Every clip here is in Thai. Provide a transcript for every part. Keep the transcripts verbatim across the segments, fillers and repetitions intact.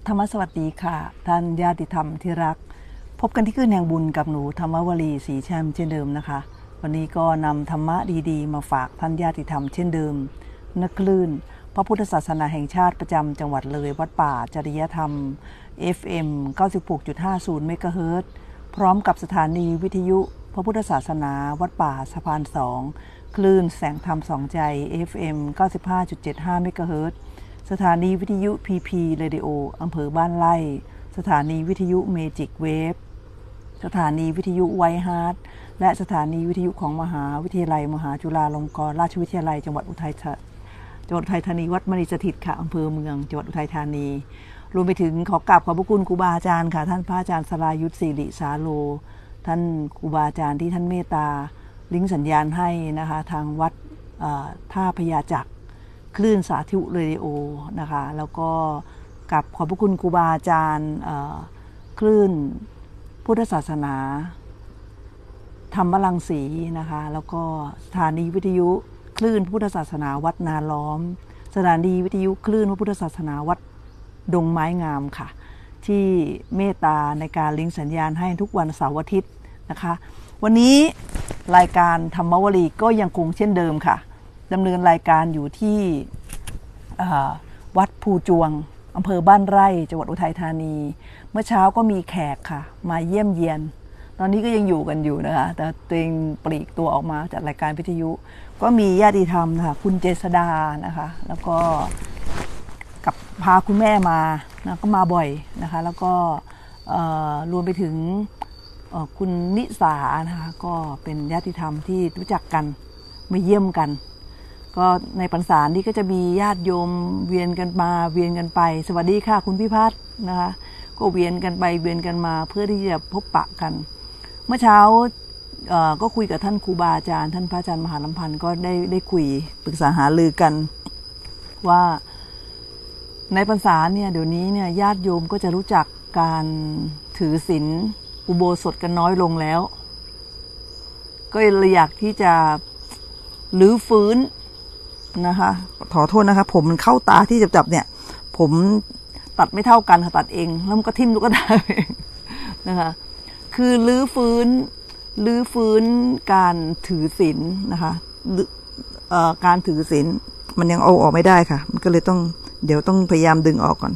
ธรรมสวัสดีค่ะท่านญาติธรรมที่รักพบกันที่คลื่นแห่งบุญกับหนูธรรมวลีศรีแช่มเช่นเดิมนะคะวันนี้ก็นำธรรมะดีๆมาฝากท่านญาติธรรมเช่นเดิมนักคลื่นพระพุทธศาสนาแห่งชาติประจำจังหวัดเลยวัดป่าจริยธรรม เอฟ เอ็ม เก้าสิบหกจุดห้าศูนย์ เมกะเฮิรตซ์พร้อมกับสถานีวิทยุพระพุทธศาสนาวัดป่าสะพานสองคลื่นแสงธรรมสองใจ เอฟ เอ็ม เก้าสิบห้าจุดเจ็ดห้า เมกะเฮิรตซ์สถานีวิทยุ พี พี Radio อำเภอบ้านไร่สถานีวิทยุเมจิกเวฟสถานีวิทยุไวท์ฮาร์ทและสถานีวิทยุของมหาวิทยาลัยมหาจุฬาลงกรณราชวิทยาลัยจังหวัดอุทัยจังหวัดอุทัยธานีวัดมณีสถิตค่ะอำเภอเมืองจังหวัดอุทัยธานีรวมไปถึงขอกราบขอบพระคุณครูบาอาจารย์ค่ะท่านพระอาจารย์สรายุทธศิริสาโลท่านครูบาอาจารย์ที่ท่านเมตตาลิงก์สัญญาณให้นะคะทางวัดท่าพญาจักรคลื่นสาธุเรดิโอนะคะแล้วก็กับขอบพระคุณครูบาอาจารย์คลื่นพุทธศาสนาธรรมรังสีนะคะแล้วก็สถานีวิทยุคลื่นพุทธศาสนาวัดนาล้อมสถานีวิทยุคลื่นพุทธศาสนาวัดดงไม้งามค่ะที่เมตตาในการลิงก์สัญญาณให้ทุกวันเสาร์อาทิตย์นะคะวันนี้รายการธรรมวลีก็ยังคงเช่นเดิมค่ะดำเนินรายการอยู่ที่วัดภูจวงอำเภอบ้านไร่จังหวัดอุทัยธานีเมื่อเช้าก็มีแขกค่ะมาเยี่ยมเยียนตอนนี้ก็ยังอยู่กันอยู่นะคะแต่ตัวเองปลีกตัวออกมาจากรายการวิทยุก็มีญาติธรรมค่ะคุณเจษดานะคะแล้วก็กับพาคุณแม่มานะก็มาบ่อยนะคะแล้วก็รวมไปถึงคุณนิสานะคะก็เป็นญาติธรรมที่รู้จักกันมาเยี่ยมกันก็ในพรรษานี้ก็จะมีญาติโยมเวียนกันมาเวียนกันไปสวัสดีค่ะคุณพิพัฒน์นะคะก็เวียนกันไปเวียนกันมาเพื่อที่จะพบปะกันเมื่อเช้าก็คุยกับท่านครูบาอาจารย์ท่านพระอาจารย์มหาลัมพันธ์ก็ได้ได้คุยปรึกษาหารือกันว่าในพรรษาเนี่ยเดี๋ยวนี้เนี่ยญาติโยมก็จะรู้จักการถือศีลอุโบสถกันน้อยลงแล้วก็เลยอยากที่จะรื้อฟื้นนะคะขอโทษนะคะผมมันเข้าตาที่จับๆเนี่ยผมตัดไม่เท่ากันค่ะตัดเองแล้วมันก็ทิ่มลูกตาเองนะคะคือรื้อฟื้นรื้อฟื้นการถือศีลนะคะการถือศีลมันยังเอาออกไม่ได้ค่ะมันก็เลยต้องเดี๋ยวต้องพยายามดึงออกก่อน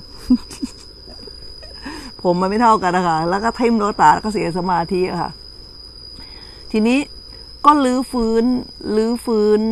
ผมมันไม่เท่ากันนะคะแล้วก็ทิ่มลูกตาแล้วก็เสียสมาธิค่ะทีนี้ก็รื้อฟื้นรื้อฟื้น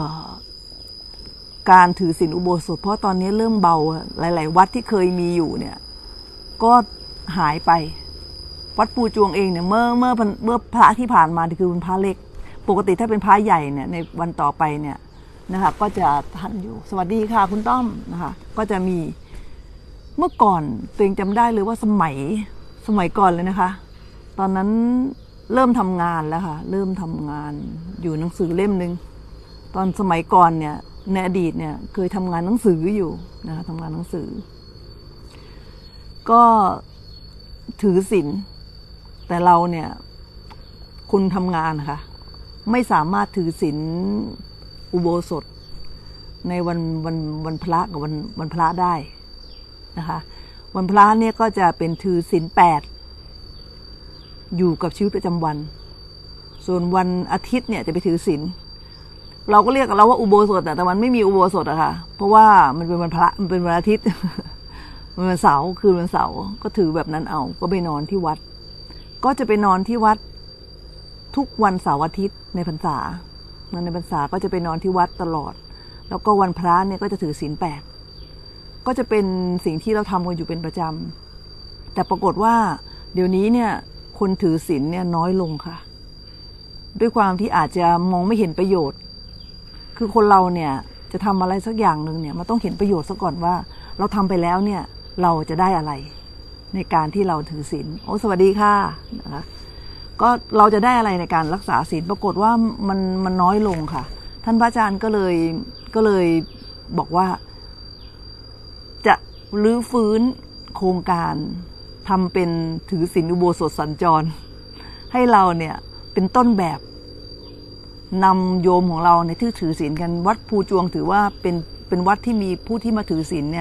การถือศีลอุโบสถเพราะตอนนี้เริ่มเบาหลายๆวัดที่เคยมีอยู่เนี่ยก็หายไปวัดปูจวงเองเนี่ยเมื่อเมื่อเมื่อพระที่ผ่านมาคือเป็นพระเล็กปกติถ้าเป็นพระใหญ่เนี่ยในวันต่อไปเนี่ยนะคะก็จะทันอยู่สวัสดีค่ะคุณต้อมนะคะก็จะมีเมื่อก่อนตัวเองจำได้เลยว่าสมัยสมัยก่อนเลยนะคะตอนนั้นเริ่มทำงานแล้วค่ะเริ่มทำงานอยู่หนังสือเล่มนึงตอนสมัยก่อนเนี่ยในอดีตเนี่ยเคยทำงานหนังสืออยู่นะคะทำงานหนังสือก็ถือศีลแต่เราเนี่ยคุณทำงานนะคะไม่สามารถถือศีลอุโบสถในวันวันวันพระกับวันวันพระได้นะคะวันพระเนี่ยก็จะเป็นถือศีลแปดอยู่กับชีวิตประจำวันส่วนวันอาทิตย์เนี่ยจะไปถือศีลเราก็เรียกเราว่าอุโบสถแต่มันไม่มีอุโบสถอะค่ะเพราะว่ามันเป็นวันพระมันเป็นวันอาทิตย์มันวันเสาร์คืนวันเสาร์ก็ถือแบบนั้นเอาก็ไปนอนที่วัดก็จะไปนอนที่วัดทุกวันเสาร์อาทิตย์ในพรรษาในพรรษาก็จะไปนอนที่วัดตลอดแล้วก็วันพระเนี่ยก็จะถือศีลแปดก็จะเป็นสิ่งที่เราทำกันอยู่เป็นประจำแต่ปรากฏว่าเดี๋ยวนี้เนี่ยคนถือศีลเนี่ยน้อยลงค่ะด้วยความที่อาจจะมองไม่เห็นประโยชน์คือคนเราเนี่ยจะทำอะไรสักอย่างหนึ่งเนี่ยมันต้องเห็นประโยชน์ซะก่อนว่าเราทำไปแล้วเนี่ยเราจะได้อะไรในการที่เราถือศีลโอ้สวัสดีค่ะนะคะก็เราจะได้อะไรในการรักษาศีลปรากฏว่ามันมันน้อยลงค่ะท่านพระอาจารย์ก็เลยก็เลยบอกว่าจะรื้อฟื้นโครงการทำเป็นถือศีลอุโบสถสัญจรให้เราเนี่ยเป็นต้นแบบนำโยมของเราในที่ถือศีลกันวัดภูจวงถือว่าเป็นเป็นวัดที่มีผู้ที่มาถือศีลเนี่ย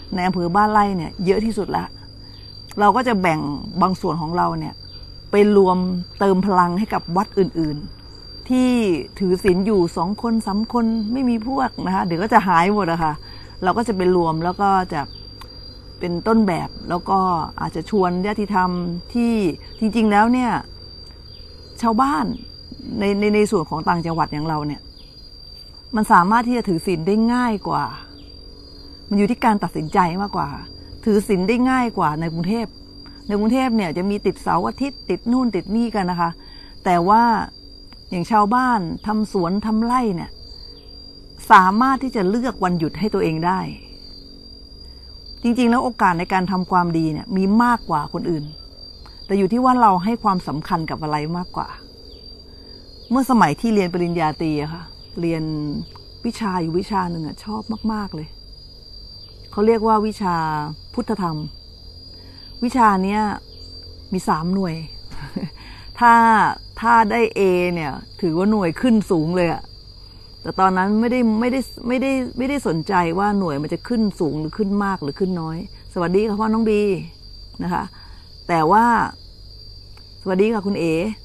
ในอำเภอบ้านไร่เนี่ยเยอะที่สุดละเราก็จะแบ่งบางส่วนของเราเนี่ยไปรวมเติมพลังให้กับวัดอื่นๆที่ถือศีลอยู่สองคนสามคนไม่มีพวกนะคะเดี๋ยวก็จะหายหมดอะค่ะเราก็จะไปรวมแล้วก็จะเป็นต้นแบบแล้วก็อาจจะชวนญาติธรรมที่จริงๆแล้วเนี่ยชาวบ้านในในในส่วนของต่างจังหวัดอย่างเราเนี่ยมันสามารถที่จะถือศีลได้ง่ายกว่ามันอยู่ที่การตัดสินใจมากกว่าถือศีลได้ง่ายกว่าในกรุงเทพในกรุงเทพเนี่ยจะมีติดเสาร์อาทิตย์ติดนู่นติดนี่กันนะคะแต่ว่าอย่างชาวบ้านทำสวนทำไร่เนี่ยสามารถที่จะเลือกวันหยุดให้ตัวเองได้จริงๆแล้วโอกาสในการทำความดีเนี่ยมีมากกว่าคนอื่นแต่อยู่ที่ว่าเราให้ความสำคัญกับอะไรมากกว่าเมื่อสมัยที่เรียนปริญญาตรีอะค่ะเรียนวิชาอยู่วิชาหนึ่งอะชอบมากๆเลยเขาเรียกว่าวิชาพุทธธรรมวิชาเนี้ยมีสามหน่วย ถ้าถ้าได้ A เนี่ยถือว่าหน่วยขึ้นสูงเลยอะแต่ตอนนั้นไม่ได้ไม่ได้ไม่ได้ไม่ได้สนใจว่าหน่วยมันจะขึ้นสูงหรือขึ้นมากหรือขึ้นน้อยสวัสดีค่ะพ่อน้องบีนะคะแต่ว่าสวัสดีค่ะคุณเอ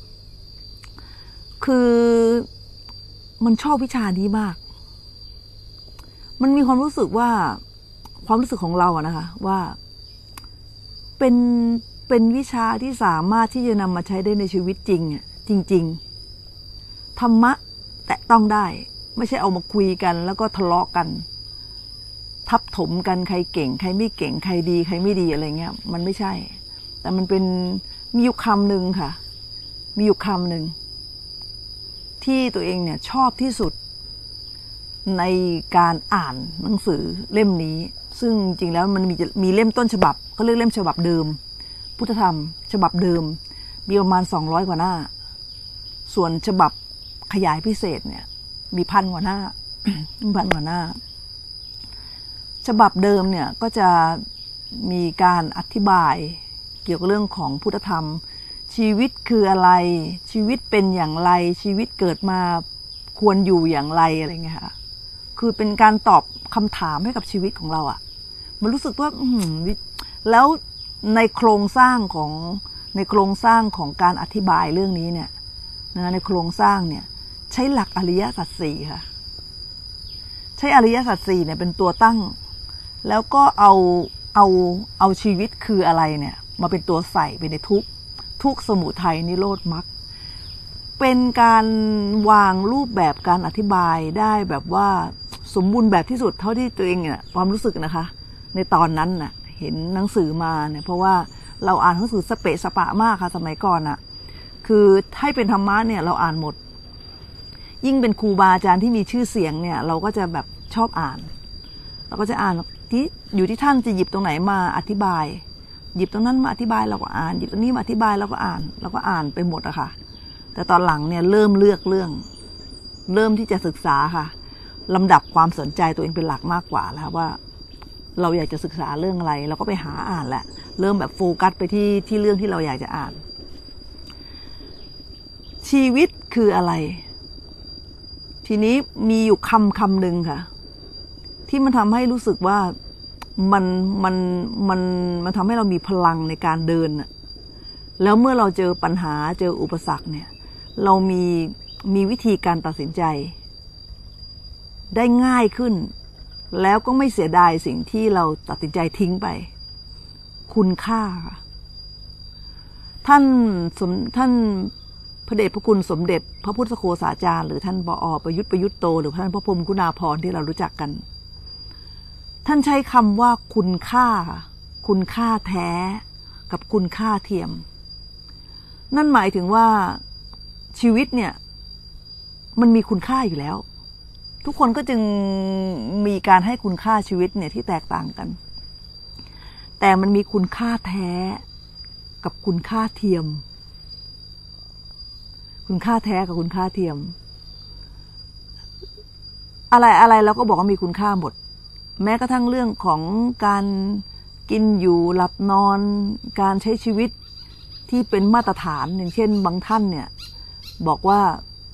คือมันชอบวิชานี้มากมันมีความรู้สึกว่าความรู้สึกของเราอะนะคะว่าเป็นเป็นวิชาที่สามารถที่จะนำมาใช้ได้ในชีวิตจริงอะจริงๆธรรมะแตะต้องได้ไม่ใช่เอามาคุยกันแล้วก็ทะเลาะกันทับถมกันใครเก่งใครไม่เก่งใครดีใครไม่ดีอะไรเงี้ยมันไม่ใช่แต่มันเป็นมีอยู่คำหนึ่งค่ะมีอยู่คำหนึ่งที่ตัวเองเนี่ยชอบที่สุดในการอ่านหนังสือเล่มนี้ซึ่งจริงแล้วมันมีมีเล่มต้นฉบับเขาเรียกเล่มฉบับเดิมพุทธธรรมฉบับเดิมมีประมาณสองร้อยกว่าหน้าส่วนฉบับขยายพิเศษเนี่ยมีพันกว่าหน้า พันกว่าหน้าฉบับเดิมเนี่ยก็จะมีการอธิบายเกี่ยวกับเรื่องของพุทธธรรมชีวิตคืออะไรชีวิตเป็นอย่างไรชีวิตเกิดมาควรอยู่อย่างไรอะไรเงี้ยค่ะคือเป็นการตอบคำถามให้กับชีวิตของเราอะมันรู้สึกว่าแล้วในโครงสร้างของในโครงสร้างของการอธิบายเรื่องนี้เนี่ยนะในโครงสร้างเนี่ยใช้หลักอริยสัจสี่ค่ะใช้อริยสัจสี่เนี่ยเป็นตัวตั้งแล้วก็เอาเอาเอาชีวิตคืออะไรเนี่ยมาเป็นตัวใส่ไปในทุกทุกสมุทัยนิโรธมรรคเป็นการวางรูปแบบการอธิบายได้แบบว่าสมบูรณ์แบบที่สุดเท่าที่ตัวเองเนี่ยความรู้สึกนะคะในตอนนั้นน่ะเห็นหนังสือมาเนี่ยเพราะว่าเราอ่านหนังสือสเปะสปะมากค่ะสมัยก่อนน่ะคือให้เป็นธรรมะเนี่ยเราอ่านหมดยิ่งเป็นครูบาอาจารย์ที่มีชื่อเสียงเนี่ยเราก็จะแบบชอบอ่านเราก็จะอ่านที่อยู่ที่ท่านจะหยิบตรงไหนมาอธิบายหยิบตรงนั้นมาอธิบายเราก็อ่านหยิบตรงนี้มาอธิบายเราก็อ่านเราก็อ่านไปหมดอะค่ะแต่ตอนหลังเนี่ยเริ่มเลือกเรื่องเริ่มที่จะศึกษาค่ะลำดับความสนใจตัวเองเป็นหลักมากกว่าแล้วว่าเราอยากจะศึกษาเรื่องอะไรเราก็ไปหาอ่านแหละเริ่มแบบโฟกัสไปที่ที่เรื่องที่เราอยากจะอ่านชีวิตคืออะไรทีนี้มีอยู่คำคำหนึ่งค่ะที่มันทำให้รู้สึกว่ามันมันมันมันทำให้เรามีพลังในการเดินน่ะแล้วเมื่อเราเจอปัญหาเจออุปสรรคเนี่ยเรามีมีวิธีการตัดสินใจได้ง่ายขึ้นแล้วก็ไม่เสียดายสิ่งที่เราตัดสินใจทิ้งไปคุณค่าค่ะท่านสมท่านพระเดชพระคุณสมเด็จพระพุทธโฆษาจารย์หรือท่านบอ.ประยุทธ์ประยุทธ์โตหรือท่านพระพรหมคุณาภรณ์ที่เรารู้จักกันท่านใช้คำว่าคุณค่าคุณค่าแท้กับคุณค่าเทียมนั่นหมายถึงว่าชีวิตเนี่ยมันมีคุณค่าอยู่แล้วทุกคนก็จึงมีการให้คุณค่าชีวิตเนี่ยที่แตกต่างกันแต่มันมีคุณค่าแท้กับคุณค่าเทียมคุณค่าแท้กับคุณค่าเทียมอะไรอะไรเราก็บอกว่ามีคุณค่าหมดแม้กระทั่งเรื่องของการกินอยู่หลับนอนการใช้ชีวิตที่เป็นมาตรฐานอย่างเช่นบางท่านเนี่ยบอกว่า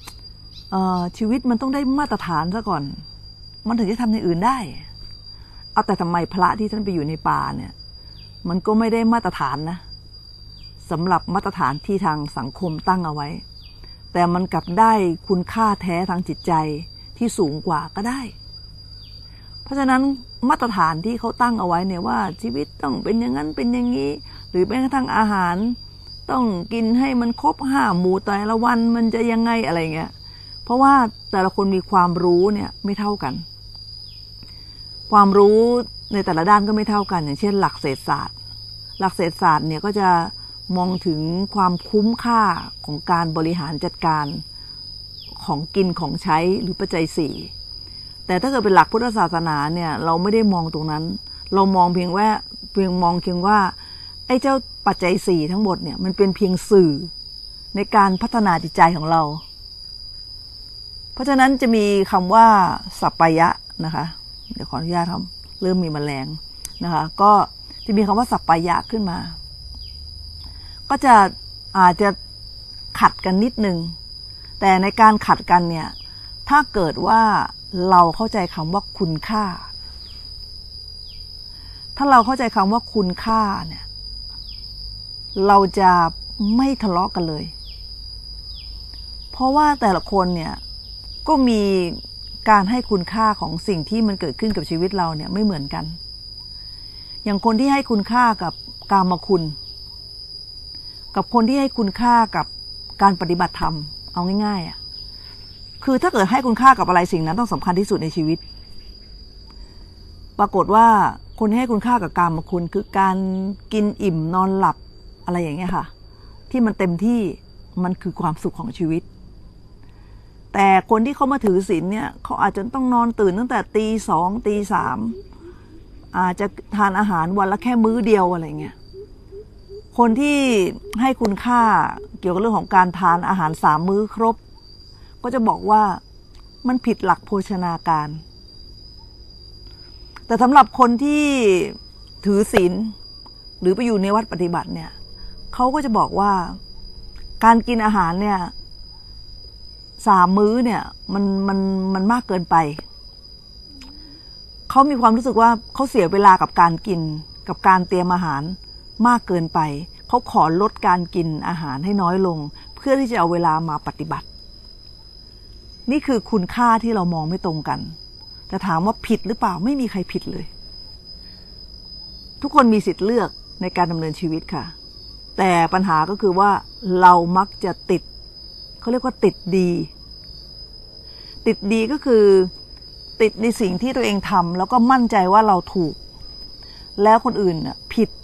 ชีวิตมันต้องได้มาตรฐานซะก่อนมันถึงจะทำอย่างอื่นได้เอาแต่ทำไมพระที่ท่านไปอยู่ในป่าเนี่ยมันก็ไม่ได้มาตรฐานนะสำหรับมาตรฐานที่ทางสังคมตั้งเอาไว้แต่มันกลับได้คุณค่าแท้ทางจิตใจที่สูงกว่าก็ได้เพราะฉะนั้นมาตรฐานที่เขาตั้งเอาไว้เนี่ยว่าชีวิตต้องเป็นอย่างนั้นเป็นอย่างนี้หรือแม้กระทั่งอาหารต้องกินให้มันครบห้าหมู่แต่ละวันมันจะยังไงอะไรเงี้ยเพราะว่าแต่ละคนมีความรู้เนี่ยไม่เท่ากันความรู้ในแต่ละด้านก็ไม่เท่ากันอย่างเช่นหลักเศรษฐศาสตร์หลักเศรษฐศาสตร์เนี่ยก็จะมองถึงความคุ้มค่าของการบริหารจัดการของกินของใช้หรือปัจจัยสี่แต่ถ้าเกิดเป็นหลักพุทธศาสนาเนี่ยเราไม่ได้มองตรงนั้นเรามองเพียงว่าเพียงมองเพียงว่าไอ้เจ้าปัจจัยสี่ทั้งหมดเนี่ยมันเป็นเพียงสื่อในการพัฒนาจิตใจของเราเพราะฉะนั้นจะมีคำว่าสัปปายะนะคะเดี๋ยวขออนุญาตครับเริ่มมีแมลงนะคะก็จะมีคำว่าสัปปายะขึ้นมาก็จะอาจจะขัดกันนิดนึงแต่ในการขัดกันเนี่ยถ้าเกิดว่าเราเข้าใจคำว่าคุณค่าถ้าเราเข้าใจคำว่าคุณค่าเนี่ยเราจะไม่ทะเลาะกันเลยเพราะว่าแต่ละคนเนี่ยก็มีการให้คุณค่าของสิ่งที่มันเกิดขึ้นกับชีวิตเราเนี่ยไม่เหมือนกันอย่างคนที่ให้คุณค่ากับกามคุณกับคนที่ให้คุณค่ากับการปฏิบัติธรรมเอาง่ายๆอ่ะคือถ้าเกิดให้คุณค่ากับอะไรสิ่งนั้นต้องสำคัญที่สุดในชีวิตปรากฏว่าคนที่ให้คุณค่ากับกามคุณคือการกินอิ่มนอนหลับอะไรอย่างเงี้ยค่ะที่มันเต็มที่มันคือความสุขของชีวิตแต่คนที่เขามาถือศีลเนี่ยเขาอาจจะต้องนอนตื่นตั้งแต่ตีสองตีสามอาจจะทานอาหารวันละแค่มื้อเดียวอะไรเงี้ยคนที่ให้คุณค่าเกี่ยวกับเรื่องของการทานอาหารสามมื้อครบก็จะบอกว่ามันผิดหลักโภชนาการแต่สำหรับคนที่ถือศีลหรือไปอยู่ในวัดปฏิบัติเนี่ยเขาก็จะบอกว่าการกินอาหารเนี่ยสามมื้อเนี่ยมันมันมันมากเกินไปเขามีความรู้สึกว่าเขาเสียเวลากับการกินกับการเตรียมอาหารมากเกินไปเขาขอลดการกินอาหารให้น้อยลงเพื่อที่จะเอาเวลามาปฏิบัตินี่คือคุณค่าที่เรามองไม่ตรงกันแต่ถามว่าผิดหรือเปล่าไม่มีใครผิดเลยทุกคนมีสิทธิ์เลือกในการดำเนินชีวิตค่ะแต่ปัญหาก็คือว่าเรามักจะติดเขาเรียกว่าติดดีติดดีก็คือติดในสิ่งที่ตัวเองทำแล้วก็มั่นใจว่าเราถูกแล้วคนอื่นน่ะผิด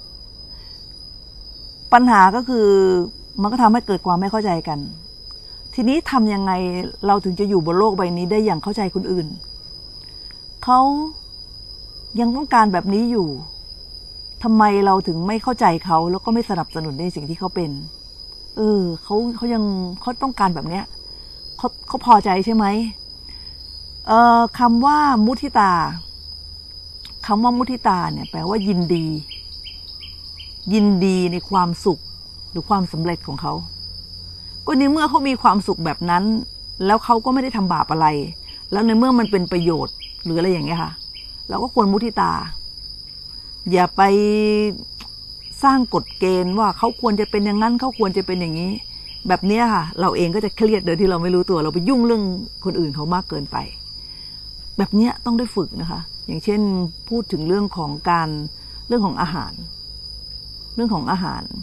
ปัญหาก็คือมันก็ทำให้เกิดความไม่เข้าใจกันทีนี้ทำยังไงเราถึงจะอยู่บนโลกใบนี้ได้อย่างเข้าใจคนอื่นเขายังต้องการแบบนี้อยู่ทำไมเราถึงไม่เข้าใจเขาแล้วก็ไม่สนับสนุนในสิ่งที่เขาเป็นเออเขาเขายังเขาต้องการแบบเนี้ยเขาเขาพอใจใช่ไหมเอ่อคำว่ามุทิตาคำว่ามุทิตาเนี่ยแปลว่ายินดียินดีในความสุขหรือความสำเร็จของเขาก็ในเมื่อเขามีความสุขแบบนั้นแล้วเขาก็ไม่ได้ทำบาปอะไรแล้วในเมื่อมันเป็นประโยชน์หรืออะไรอย่างเงี้ยค่ะเราก็ควรมุทิตาอย่าไปสร้างกฎเกณฑ์ว่าเขาควรจะเป็นอย่างนั้นเขาควรจะเป็นอย่างนี้แบบนี้ค่ะเราเองก็จะเครียดโดยที่เราไม่รู้ตัวเราไปยุ่งเรื่องคนอื่นเขามากเกินไปแบบนี้ต้องได้ฝึกนะคะอย่างเช่นพูดถึงเรื่องของการเรื่องของอาหารเรื่องของอาหาร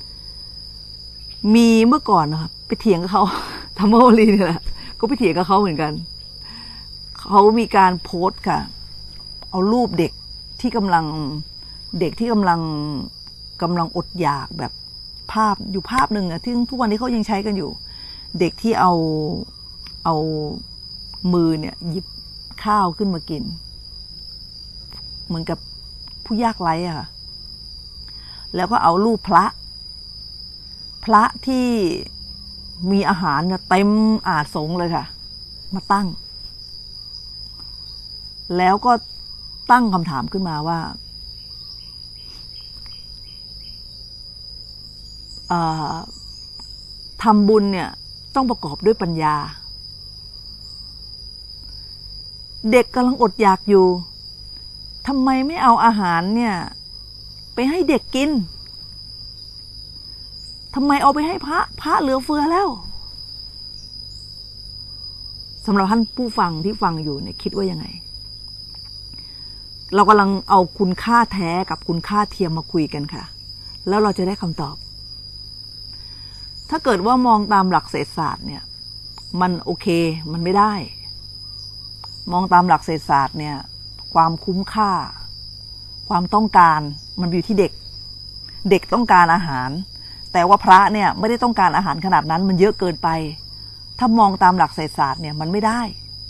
มีเมื่อก่อนนะคะไปเถียงกับเขาธรรมวลีนี่แหละก็ไปเถียงกับเขาเหมือนกันเขามีการโพสต์ค่ะเอารูปเด็กที่กำลังเด็กที่กำลังกำลังอดอยากแบบภาพอยู่ภาพหนึ่งอะที่ทุกวันนี้เขายังใช้กันอยู่เด็กที่เอาเอามือเนี่ยหยิบข้าวขึ้นมากินเหมือนกับผู้ยากไร้อะค่ะแล้วก็เอารูปพระพระที่มีอาหารเนี่ยเต็มอาสงเลยค่ะมาตั้งแล้วก็ตั้งคำถามขึ้นมาว่าทำบุญเนี่ยต้องประกอบด้วยปัญญาเด็กกำลังอดอยากอยู่ทำไมไม่เอาอาหารเนี่ยไปให้เด็กกินทำไมเอาไปให้พระพระเหลือเฟือแล้วสำหรับท่านผู้ฟังที่ฟังอยู่เนี่ยคิดว่ายังไงเรากำลังเอาคุณค่าแท้กับคุณค่าเทียมมาคุยกันค่ะแล้วเราจะได้คำตอบถ้าเกิดว่ามองตามหลักเศรษฐศาสตร์เนี่ยมันโอเคมันไม่ได้มองตามหลักเศรษฐศาสตร์เนี่ยความคุ้มค่าความต้องการมันอยู่ที่เด็กเด็กต้องการอาหารแต่ว่าพระเนี่ยไม่ได้ต้องการอาหารขนาดนั้นมันเยอะเกินไปถ้ามองตามหลักเศรษฐศาสตร์เนี่ยมันไม่ได้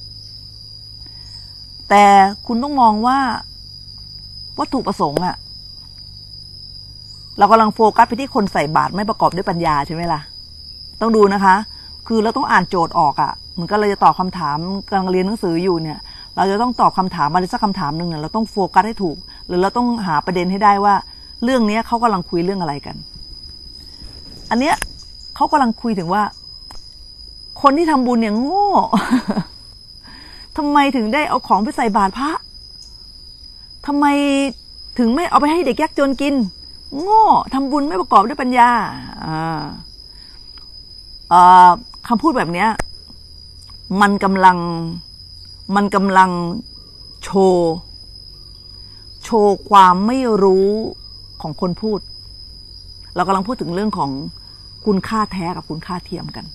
แต่คุณต้องมองว่าวัตถุประสงค์อะเรากำลังโฟกัสไปที่คนใส่บาตรไม่ประกอบด้วยปัญญาใช่ไหมล่ะต้องดูนะคะคือเราต้องอ่านโจทย์ออกอะเหมือนกับเราจะตอบคำถามกำลังเรียนหนังสืออยู่เนี่ยเราจะต้องตอบคำถามอะไรสักคำถามหนึ่งเนี่ยเราต้องโฟกัสให้ถูกหรือเราต้องหาประเด็นให้ได้ว่าเรื่องนี้เขากำลังคุยเรื่องอะไรกันอันเนี้ยเขากำลังคุยถึงว่าคนที่ทำบุญเนี่ยโง่ ทำไมถึงได้เอาของไปใส่บาตรพระทำไมถึงไม่เอาไปให้เด็กยากจนกินโง่ทำบุญไม่ประกอบด้วยปัญญาอ่าอ่าคำพูดแบบเนี้ยมันกำลังมันกำลังโชว์โชว์ความไม่รู้ของคนพูดเรากำลังพูดถึงเรื่องของคุณค่าแท้กับคุณค่าเทียมกัน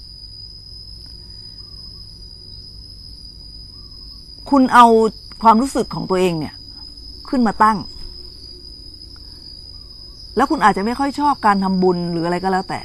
คุณเอาความรู้สึกของตัวเองเนี่ยขึ้นมาตั้งแล้วคุณอาจจะไม่ค่อยชอบการทำบุญหรืออะไรก็แล้วแต่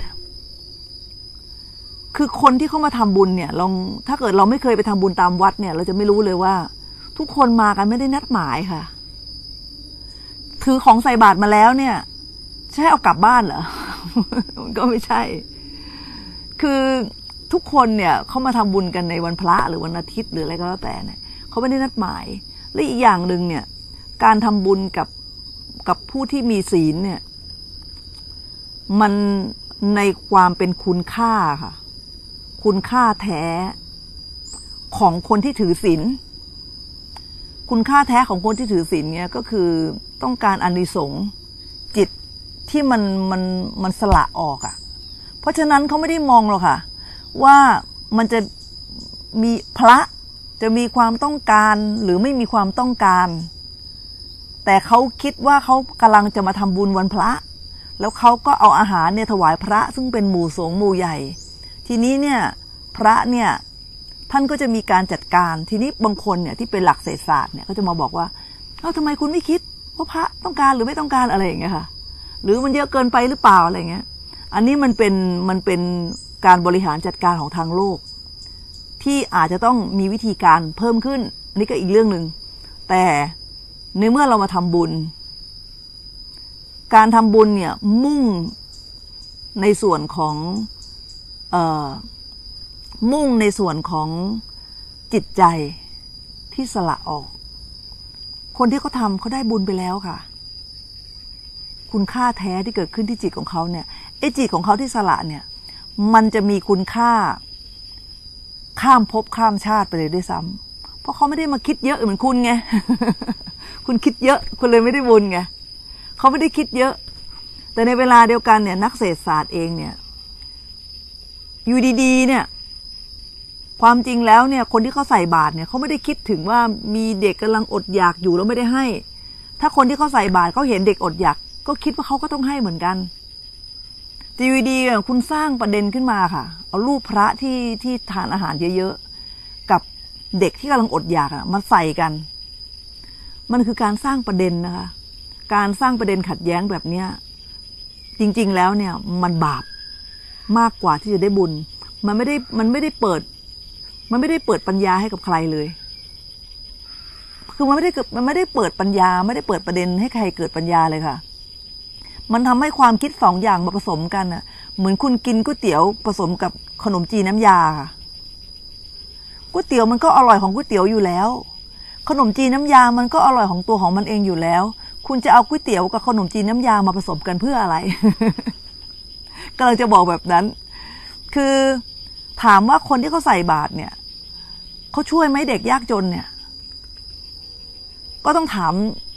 คือคนที่เข้ามาทำบุญเนี่ยลองถ้าเกิดเราไม่เคยไปทำบุญตามวัดเนี่ยเราจะไม่รู้เลยว่าทุกคนมากันไม่ได้นัดหมายค่ะถือของใส่บาตรมาแล้วเนี่ยใช่เอากลับบ้านเหรอ มันก็ไม่ใช่คือทุกคนเนี่ยเขามาทำบุญกันในวันพระหรือวันอาทิตย์หรืออะไรก็แล้วแต่เนี่ยเขาไม่ได้นัดหมายและอีกอย่างหนึ่งเนี่ยการทำบุญกับกับผู้ที่มีศีลเนี่ยมันในความเป็นคุณค่าค่ะคุณค่าแท้ของคนที่ถือศีลคุณค่าแท้ของคนที่ถือศีลเนี่ยก็คือต้องการอานิสงส์จิตที่มันมันมันสละออกอ่ะเพราะฉะนั้นเขาไม่ได้มองหรอกค่ะว่ามันจะมีพระจะมีความต้องการหรือไม่มีความต้องการแต่เขาคิดว่าเขากำลังจะมาทำบุญวันพระแล้วเขาก็เอาอาหารเนี่ยถวายพระซึ่งเป็นหมู่สงฆ์หมู่ใหญ่ทีนี้เนี่ยพระเนี่ยท่านก็จะมีการจัดการทีนี้บางคนเนี่ยที่เป็นหลักเศรษฐศาสตร์เนี่ยก็จะมาบอกว่าเอ้าทำไมคุณไม่คิดว่าพระต้องการหรือไม่ต้องการอะไรอย่างเงี้ยค่ะหรือมันเยอะเกินไปหรือเปล่าอะไรเงี้ยอันนี้มันเป็นมันเป็นการบริหารจัดการของทางโลกที่อาจจะต้องมีวิธีการเพิ่มขึ้นอันนี้ก็อีกเรื่องหนึ่งแต่ในเมื่อเรามาทำบุญการทำบุญเนี่ยมุ่งในส่วนของเอ่อมุ่งในส่วนของจิตใจที่สละออกคนที่เขาทำเขาได้บุญไปแล้วค่ะคุณค่าแท้ที่เกิดขึ้นที่จิตของเขาเนี่ยไอ้จิตของเขาที่สละเนี่ยมันจะมีคุณค่าข้ามภพข้ามชาติไปเลยด้วยซ้ำเพราะเขาไม่ได้มาคิดเยอะเหมือนคุณไง คุณคิดเยอะคุณเลยไม่ได้บุญไงเขาไม่ได้คิดเยอะแต่ในเวลาเดียวกันเนี่ยนักเศรษฐศาสตร์เองเนี่ยอยู่ดีๆเนี่ยความจริงแล้วเนี่ยคนที่เขาใส่บาตรเนี่ยเขาไม่ได้คิดถึงว่ามีเด็กกำลังอดอยากอยู่แล้วไม่ได้ให้ถ้าคนที่เขาใส่บาตรเขาเห็นเด็กอดอยากก็คิดว่าเขาก็ต้องให้เหมือนกันทีวีดีคุณสร้างประเด็นขึ้นมาค่ะเอารูปพระที่ที่ทานอาหารเยอะๆกับเด็กที่กำลังอดอยากอ่ะมาใส่กันมันคือการสร้างประเด็นนะคะการสร้างประเด็นขัดแย้งแบบเนี้ยจริงๆแล้วเนี่ยมันบาปมากกว่าที่จะได้บุญมันไม่ได้มันไม่ได้เปิดมันไม่ได้เปิดปัญญาให้กับใครเลยคือมันไม่ได้มันไม่ได้เปิดปัญญาไม่ได้เปิดประเด็นให้ใครเกิดปัญญาเลยค่ะมันทำให้ความคิดสองอย่างมาผสมกันอ่ะเหมือนคุณกินก๋วยเตี๋ยวผสมกับขนมจีนน้ำยาค่ะก๋วยเตี๋ยวมันก็อร่อยของก๋วยเตี๋ยวอยู่แล้วขนมจีนน้ำยามันก็อร่อยของตัวของมันเองอยู่แล้วคุณจะเอาก๋วยเตี๋ยวกับขนมจีนน้ำยามาผสมกันเพื่ออะไร ก็เลยจะบอกแบบนั้นคือถามว่าคนที่เขาใส่บาตรเนี่ยเขาช่วยไหมเด็กยากจนเนี่ยก็ต้องถาม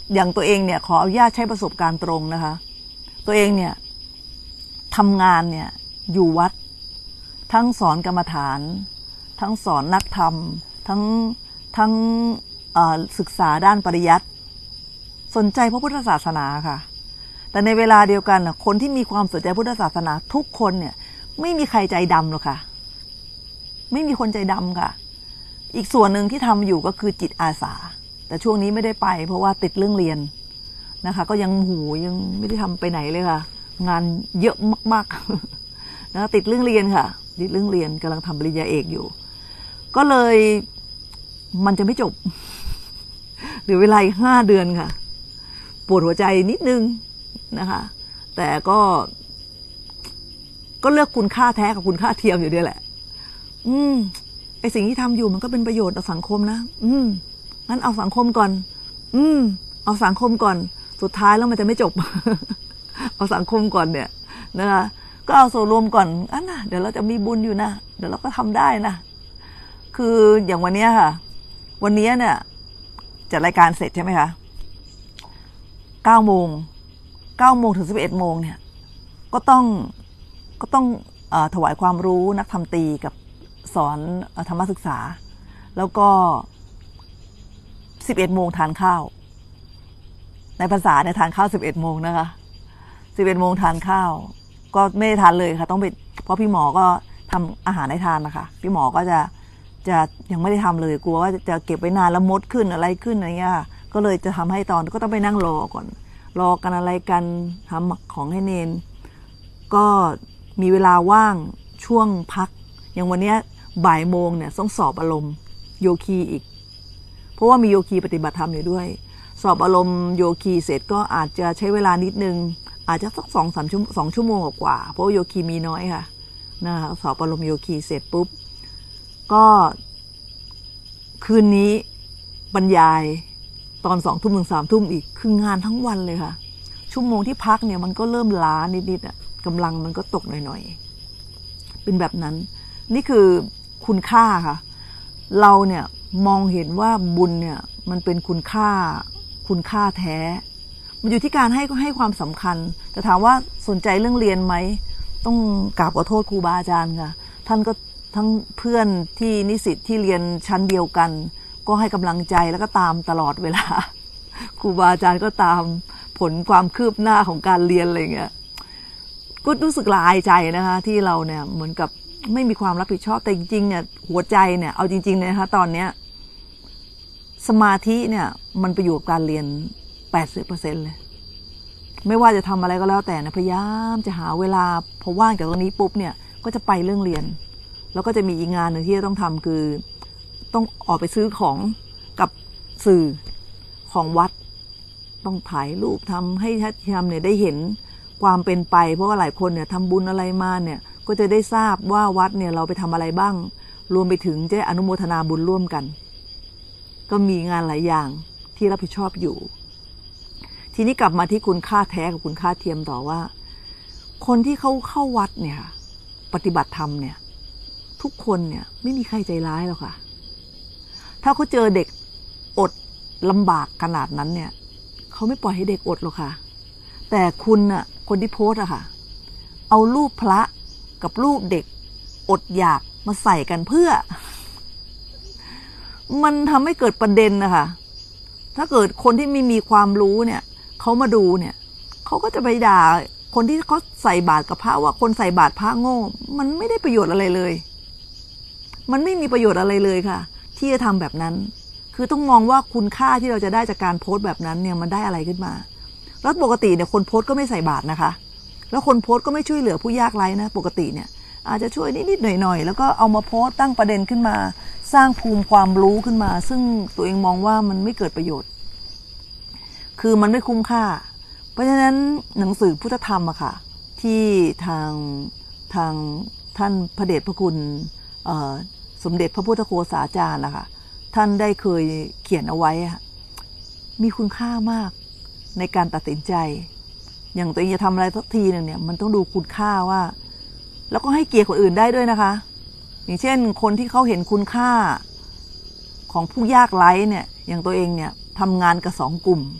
อย่างตัวเองเนี่ยขออนุญาตใช้ประสบการณ์ตรงนะคะตัวเองเนี่ยทำงานเนี่ยอยู่วัดทั้งสอนกรรมฐานทั้งสอนนักธรรมทั้งทั้งศึกษาด้านปริยัติสนใจพระพุทธศาสนาค่ะแต่ในเวลาเดียวกันคนที่มีความสนใจพุทธศาสนาทุกคนเนี่ยไม่มีใครใจดำหรอกค่ะไม่มีคนใจดำค่ะอีกส่วนหนึ่งที่ทำอยู่ก็คือจิตอาสาแต่ช่วงนี้ไม่ได้ไปเพราะว่าติดเรื่องเรียนนะคะก็ยังหูยังไม่ได้ทำไปไหนเลยค่ะงานเยอะมากๆนะติดเรื่องเรียนค่ะติดเรื่องเรียนกำลังทำปริญญาเอกอยู่ก็เลยมันจะไม่จบเหลือเวลาอีกห้าเดือนค่ะปวดหัวใจนิดนึงนะคะแต่ก็ก็เลือกคุณค่าแท้กับคุณค่าเทียมอยู่ด้วยแหละอืมไอสิ่งที่ทำอยู่มันก็เป็นประโยชน์ต่อสังคมนะอืมงั้นเอาสังคมก่อนอืมเอาสังคมก่อนสุดท้ายแล้วมันจะไม่จบ เอาสังคมก่อนเนี่ยนะคะก็เอาส่วนรวมก่อนอ่ะนะเดี๋ยวเราจะมีบุญอยู่นะเดี๋ยวเราก็ทำได้นะคืออย่างวันนี้ค่ะวันนี้เนี่ยจัดรายการเสร็จใช่ไหมคะเก้าโมงเก้าโมงถึงสิบเอ็ดโมงเนี่ยก็ต้องก็ต้องเอ่อถวายความรู้นักธรรมตรีกับสอนธรรมศึกษาแล้วก็สิบเอ็ดโมงทานข้าวในภาษาเนี่ยทานข้าวสิบเอ็ดโมงนะคะสิบเอ็ดโมงทานข้าวก็ไม่ได้ทานเลยค่ะต้องไปเพราะพี่หมอก็ทำอาหารให้ทานนะคะพี่หมอก็จะจะยังไม่ได้ทำเลยกลัวว่าจะเก็บไว้นานแล้วมดขึ้นอะไรขึ้นอะไรเงี้ยก็เลยจะทำให้ตอนก็ต้องไปนั่งรอก่อนรอกันอะไรกันทำของให้เนนก็มีเวลาว่างช่วงพักอย่างวันนี้บ่ายโมงเนี่ยต้องสอบอารมณ์โยคีอีกเพราะว่ามีโยคีปฏิบัติธรรมอยู่ด้วยสอบอารมณ์โยคีเสร็จก็อาจจะใช้เวลานิดนึงอาจจะสักสองสามชั่วสองชั่วโมงกว่าเพราะโยคีมีน้อยค่ะนะคะสอบอารมณ์โยคีเสร็จปุ๊บก็คืนนี้บรรยายตอนสองทุ่มถึงสามทุ่มอีกคืองานทั้งวันเลยค่ะชั่วโมงที่พักเนี่ยมันก็เริ่มล้านิดๆอ่ะกำลังมันก็ตกหน่อยๆเป็นแบบนั้นนี่คือคุณค่าค่ะเราเนี่ยมองเห็นว่าบุญเนี่ยมันเป็นคุณค่าคุณค่าแท้มันอยู่ที่การให้ก็ให้ความสำคัญแต่ถามว่าสนใจเรื่องเรียนไหมต้องกราบขอโทษครูบาอาจารย์ค่ะท่านก็ทั้งเพื่อนที่นิสิตที่เรียนชั้นเดียวกันก็ให้กำลังใจแล้วก็ตามตลอดเวลาครูบาอาจารย์ก็ตามผลความคืบหน้าของการเรียนอะไรเงี้ยก็รู้สึกละอายใจนะคะที่เราเนี่ยเหมือนกับไม่มีความรับผิดชอบแต่จริงๆเนี่ยหัวใจเนี่ยเอาจริงๆเลยนะคะตอนเนี้ยสมาธิเนี่ยมันไปอยู่กับการเรียน แปดสิบเปอร์เซ็นต์ เลยไม่ว่าจะทำอะไรก็แล้วแต่นะพยายามจะหาเวลาพอว่างจากตรงนี้ปุ๊บเนี่ยก็จะไปเรื่องเรียนแล้วก็จะมีอีกงานหนึ่งที่ต้องทำคือต้องออกไปซื้อของกับสื่อของวัดต้องถ่ายรูปทำให้ท่านทำเนี่ยได้เห็นความเป็นไปเพราะว่าหลายคนเนี่ยทำบุญอะไรมาเนี่ยก็จะได้ทราบว่าวัดเนี่ยเราไปทำอะไรบ้างรวมไปถึงจะอนุโมทนาบุญร่วมกันก็มีงานหลายอย่างที่รับผิดชอบอยู่ทีนี้กลับมาที่คุณค่าแท้กับคุณค่าเทียมต่อว่าคนที่เขาเข้าวัดเนี่ยปฏิบัติธรรมเนี่ยทุกคนเนี่ยไม่มีใครใจร้ายหรอกค่ะถ้าเขาเจอเด็กอดลำบากขนาดนั้นเนี่ยเขาไม่ปล่อยให้เด็กอดหรอกค่ะแต่คุณน่ะคนที่โพสอะค่ะเอารูปพระกับรูปเด็กอดอยากมาใส่กันเพื่อมันทำให้เกิดประเด็นนะคะถ้าเกิดคนที่ไม่มีความรู้เนี่ยเขามาดูเนี่ยเขาก็จะไปด่าคนที่เขาใส่บาตรกับพระว่าคนใส่บาตรพระโง่มันไม่ได้ประโยชน์อะไรเลยมันไม่มีประโยชน์อะไรเลยค่ะที่จะทำแบบนั้นคือต้องมองว่าคุณค่าที่เราจะได้จากการโพสต์แบบนั้นเนี่ยมันได้อะไรขึ้นมาแล้วปกติเนี่ยคนโพสต์ก็ไม่ใส่บาตรนะคะแล้วคนโพสต์ก็ไม่ช่วยเหลือผู้ยากไร้นะปกติเนี่ยอาจจะช่วยนิดๆหน่อยๆแล้วก็เอามาโพสต์ตั้งประเด็นขึ้นมาสร้างภูมิความรู้ขึ้นมาซึ่งตัวเองมองว่ามันไม่เกิดประโยชน์คือมันไม่คุ้มค่าเพราะฉะนั้นหนังสือพุทธธรรมอะค่ะที่ทางทางท่านพระเดชพระคุณสมเด็จพระพุทธโฆษาจารย์นะคะท่านได้เคยเขียนเอาไว้มีคุณค่ามากในการตัดสินใจอย่างตัวเองจะทำอะไรสักทีนึงเนี่ยมันต้องดูคุณค่าว่าแล้วก็ให้เกียรติคนอื่นได้ด้วยนะคะอย่างเช่นคนที่เขาเห็นคุณค่าของผู้ยากไร้เนี่ยอย่างตัวเองเนี่ยทำงานกับสองกลุ่ม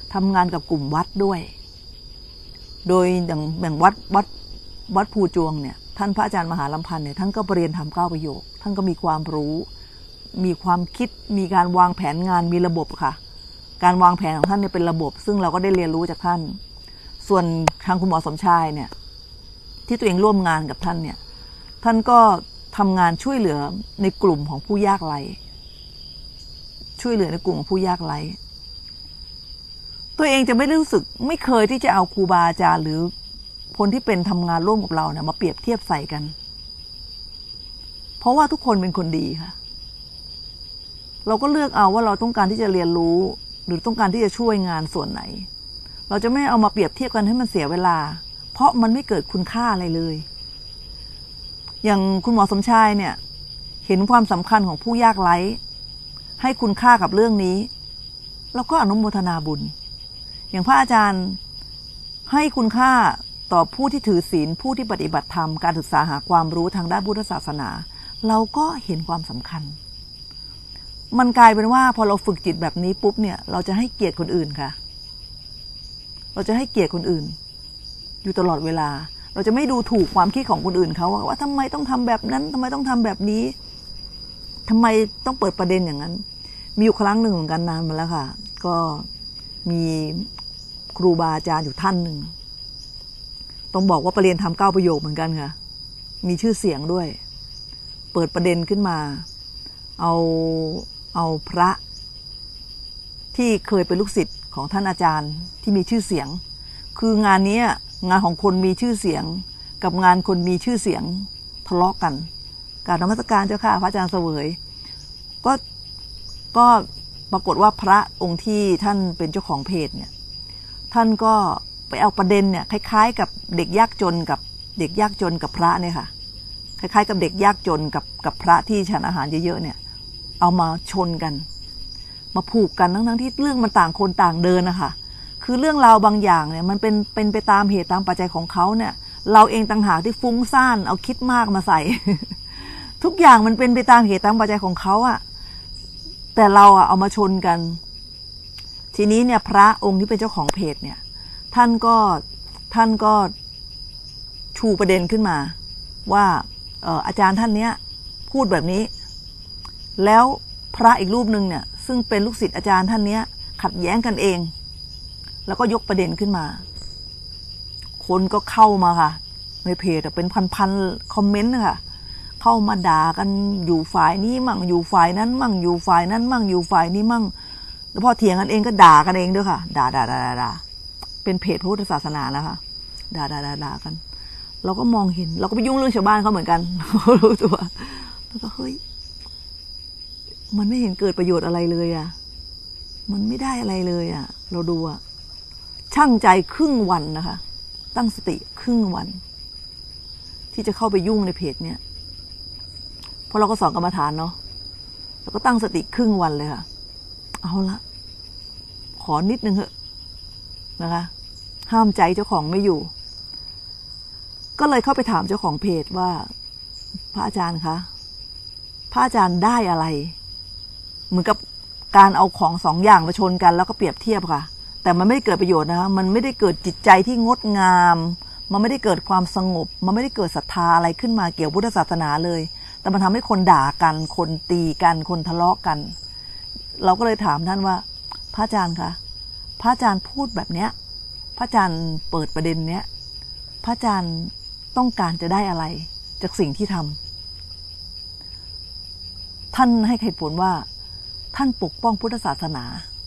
ทำงานกับกลุ่มวัดด้วย โดยอย่างอย่างวัดวัดวัดภูจวงเนี่ยท่านพระอาจารย์มหาลำพันธ์เนี่ยท่านก็เรียนทำเก้าประโยคท่านก็มีความรู้มีความคิดมีการวางแผนงานมีระบบค่ะการวางแผนของท่านเนี่ยเป็นระบบซึ่งเราก็ได้เรียนรู้จากท่านส่วนทางคุณหมอสมชายเนี่ยที่ตัวเองร่วมงานกับท่านเนี่ยท่านก็ทำงานช่วยเหลือในกลุ่มของผู้ยากไร้ช่วยเหลือในกลุ่มของผู้ยากไร้ตัวเองจะไม่ได้รู้สึกไม่เคยที่จะเอาครูบาอาจารย์หรือคนที่เป็นทำงานร่วมกับเราเนี่ยมาเปรียบเทียบใส่กันเพราะว่าทุกคนเป็นคนดีค่ะเราก็เลือกเอาว่าเราต้องการที่จะเรียนรู้หรือต้องการที่จะช่วยงานส่วนไหนเราจะไม่เอามาเปรียบเทียบกันให้มันเสียเวลาเพราะมันไม่เกิดคุณค่าอะไรเลยอย่างคุณหมอสมชายเนี่ยเห็นความสำคัญของผู้ยากไร้ให้คุณค่ากับเรื่องนี้เราก็อนุโมทนาบุญอย่างพระอาจารย์ให้คุณค่าต่อผู้ที่ถือศีลผู้ที่ปฏิบัติธรรมการศึกษาหาความรู้ทางด้านพุทธศาสนาเราก็เห็นความสำคัญมันกลายเป็นว่าพอเราฝึกจิตแบบนี้ปุ๊บเนี่ยเราจะให้เกียรติคนอื่นค่ะเราจะให้เกียรติคนอื่นอยู่ตลอดเวลาเราจะไม่ดูถูกความคิดของคนอื่นเขาว่าทำไมต้องทำแบบนั้นทำไมต้องทำแบบนี้ทำไมต้องเปิดประเด็นอย่างนั้นมีอยู่ครั้งหนึ่งเหมือนกันนานมาแล้วค่ะก็มีครูบาอาจารย์อยู่ท่านหนึ่งต้องบอกว่าไปเรียนทำเก้าประโยคเหมือนกันค่ะมีชื่อเสียงด้วยเปิดประเด็นขึ้นมาเอาเอาพระที่เคยเป็นลูกศิษย์ของท่านอาจารย์ที่มีชื่อเสียงคืองานนี้งานของคนมีชื่อเสียงกับงานคนมีชื่อเสียงทะเลาะกันการนมัสการเจ้าค่ะพระอาจารย์เสวยก็ก็ปรากฏว่าพระองค์ที่ท่านเป็นเจ้าของเพจเนี่ยท่านก็ไปเอาประเด็นเนี่ยคล้ายๆกับเด็กยากจนกับเด็กยากจนกับพระเนี่ยค่ะคล้ายๆกับเด็กยากจนกับกับพระที่ฉันอาหารเยอะๆเนี่ยเอามาชนกันมาผูกกันทั้งๆที่เรื่องมันต่างคนต่างเดินนะคะคือเรื่องราวบางอย่างเนี่ยมันเป็นเป็นไปตามเหตุตามปัจจัยของเขาเนี่ยเราเองต่างหากที่ฟุ้งซ่านเอาคิดมากมาใส่ ทุกอย่างมันเป็นไปตามเหตุตามปัจจัยของเขาอะแต่เราอะเอามาชนกันทีนี้เนี่ยพระองค์ที่เป็นเจ้าของเพจเนี่ยท่านก็ท่านก็ชูประเด็นขึ้นมาว่าเอ่ออาจารย์ท่านเนี้ยพูดแบบนี้แล้วพระอีกรูปหนึ่งเนี่ยซึ่งเป็นลูกศิษย์อาจารย์ท่านเนี้ยขัดแย้งกันเองแล้วก็ยกประเด็นขึ้นมาคนก็เข้ามาค่ะในเพจเป็นพันๆคอมเมนต์นะคะเข้ามาด่ากันอยู่ฝ่ายนี้มั่งอยู่ฝ่ายนั้นมั่งอยู่ฝ่ายนั้นมั่งอยู่ฝ่ายนี้มั่งแล้วพอเถียงกันเองก็ด่ากันเองด้วยค่ะด่าด่าด่าด่าเป็นเพจพุทธศาสนาแล้วค่ะด่าด่าด่าด่ากันเราก็มองเห็นเราก็ไปยุ่งเรื่องชาวบ้านเขาเหมือนกันรู้ตัวแล้วก็เฮ้ยมันไม่เห็นเกิดประโยชน์อะไรเลยอ่ะมันไม่ได้อะไรเลยอ่ะเราดูอ่ะชั่งใจครึ่งวันนะคะตั้งสติครึ่งวันที่จะเข้าไปยุ่งในเพจเนี้ยเพราะเราก็สอนกรรมฐานเนาะแล้วก็ตั้งสติครึ่งวันเลยค่ะเอาละขอนิดนึงเถอะนะคะห้ามใจเจ้าของไม่อยู่ก็เลยเข้าไปถามเจ้าของเพจว่าพระอาจารย์คะพระอาจารย์ได้อะไรเหมือนกับการเอาของสองอย่างมาชนกันแล้วก็เปรียบเทียบค่ะแต่มันไม่ได้เกิดประโยชน์นะคะมันไม่ได้เกิดจิตใจที่งดงามมันไม่ได้เกิดความสงบมันไม่ได้เกิดศรัทธาอะไรขึ้นมาเกี่ยวพุทธศาสนาเลยแต่มันทำให้คนด่ากันคนตีกันคนทะเลาะกันเราก็เลยถามท่านว่าพระอาจารย์คะพระอาจารย์พูดแบบเนี้ยพระอาจารย์เปิดประเด็นเนี้ยพระอาจารย์ต้องการจะได้อะไรจากสิ่งที่ทำท่านให้เหตุผลว่าท่านปกป้องพุทธศาสนา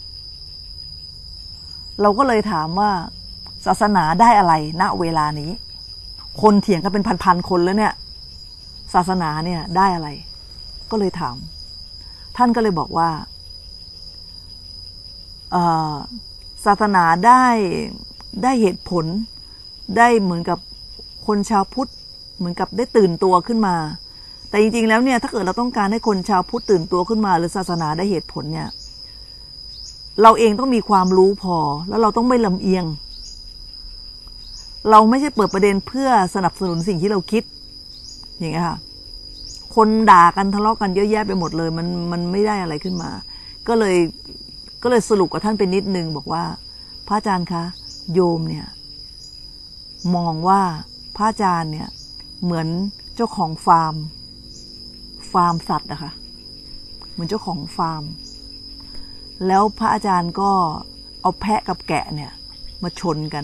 เราก็เลยถามว่าศาสนาได้อะไรณเวลานี้คนเถียงกันเป็นพันๆคนแล้วเนี่ยศาสนาเนี่ยได้อะไรก็เลยถามท่านก็เลยบอกว่าศาสนาได้ได้เหตุผลได้เหมือนกับคนชาวพุทธเหมือนกับได้ตื่นตัวขึ้นมาแต่จริงๆแล้วเนี่ยถ้าเกิดเราต้องการให้คนชาวพุทธตื่นตัวขึ้นมาหรือศาสนาได้เหตุผลเนี่ยเราเองต้องมีความรู้พอแล้วเราต้องไม่ลำเอียงเราไม่ใช่เปิดประเด็นเพื่อสนับสนุนสิ่งที่เราคิดอย่างเงี้ยค่ะคนด่ากันทะเลาะกันเยอะแยะไปหมดเลยมันมันไม่ได้อะไรขึ้นมาก็เลยก็เลยสรุปกับท่านไปนิดนึงบอกว่าพระอาจารย์คะโยมเนี่ยมองว่าพระอาจารย์เนี่ยเหมือนเจ้าของฟาร์มฟาร์มสัตว์นะคะเหมือนเจ้าของฟาร์มแล้วพระอาจารย์ก็เอาแพะกับแกะเนี่ยมาชนกัน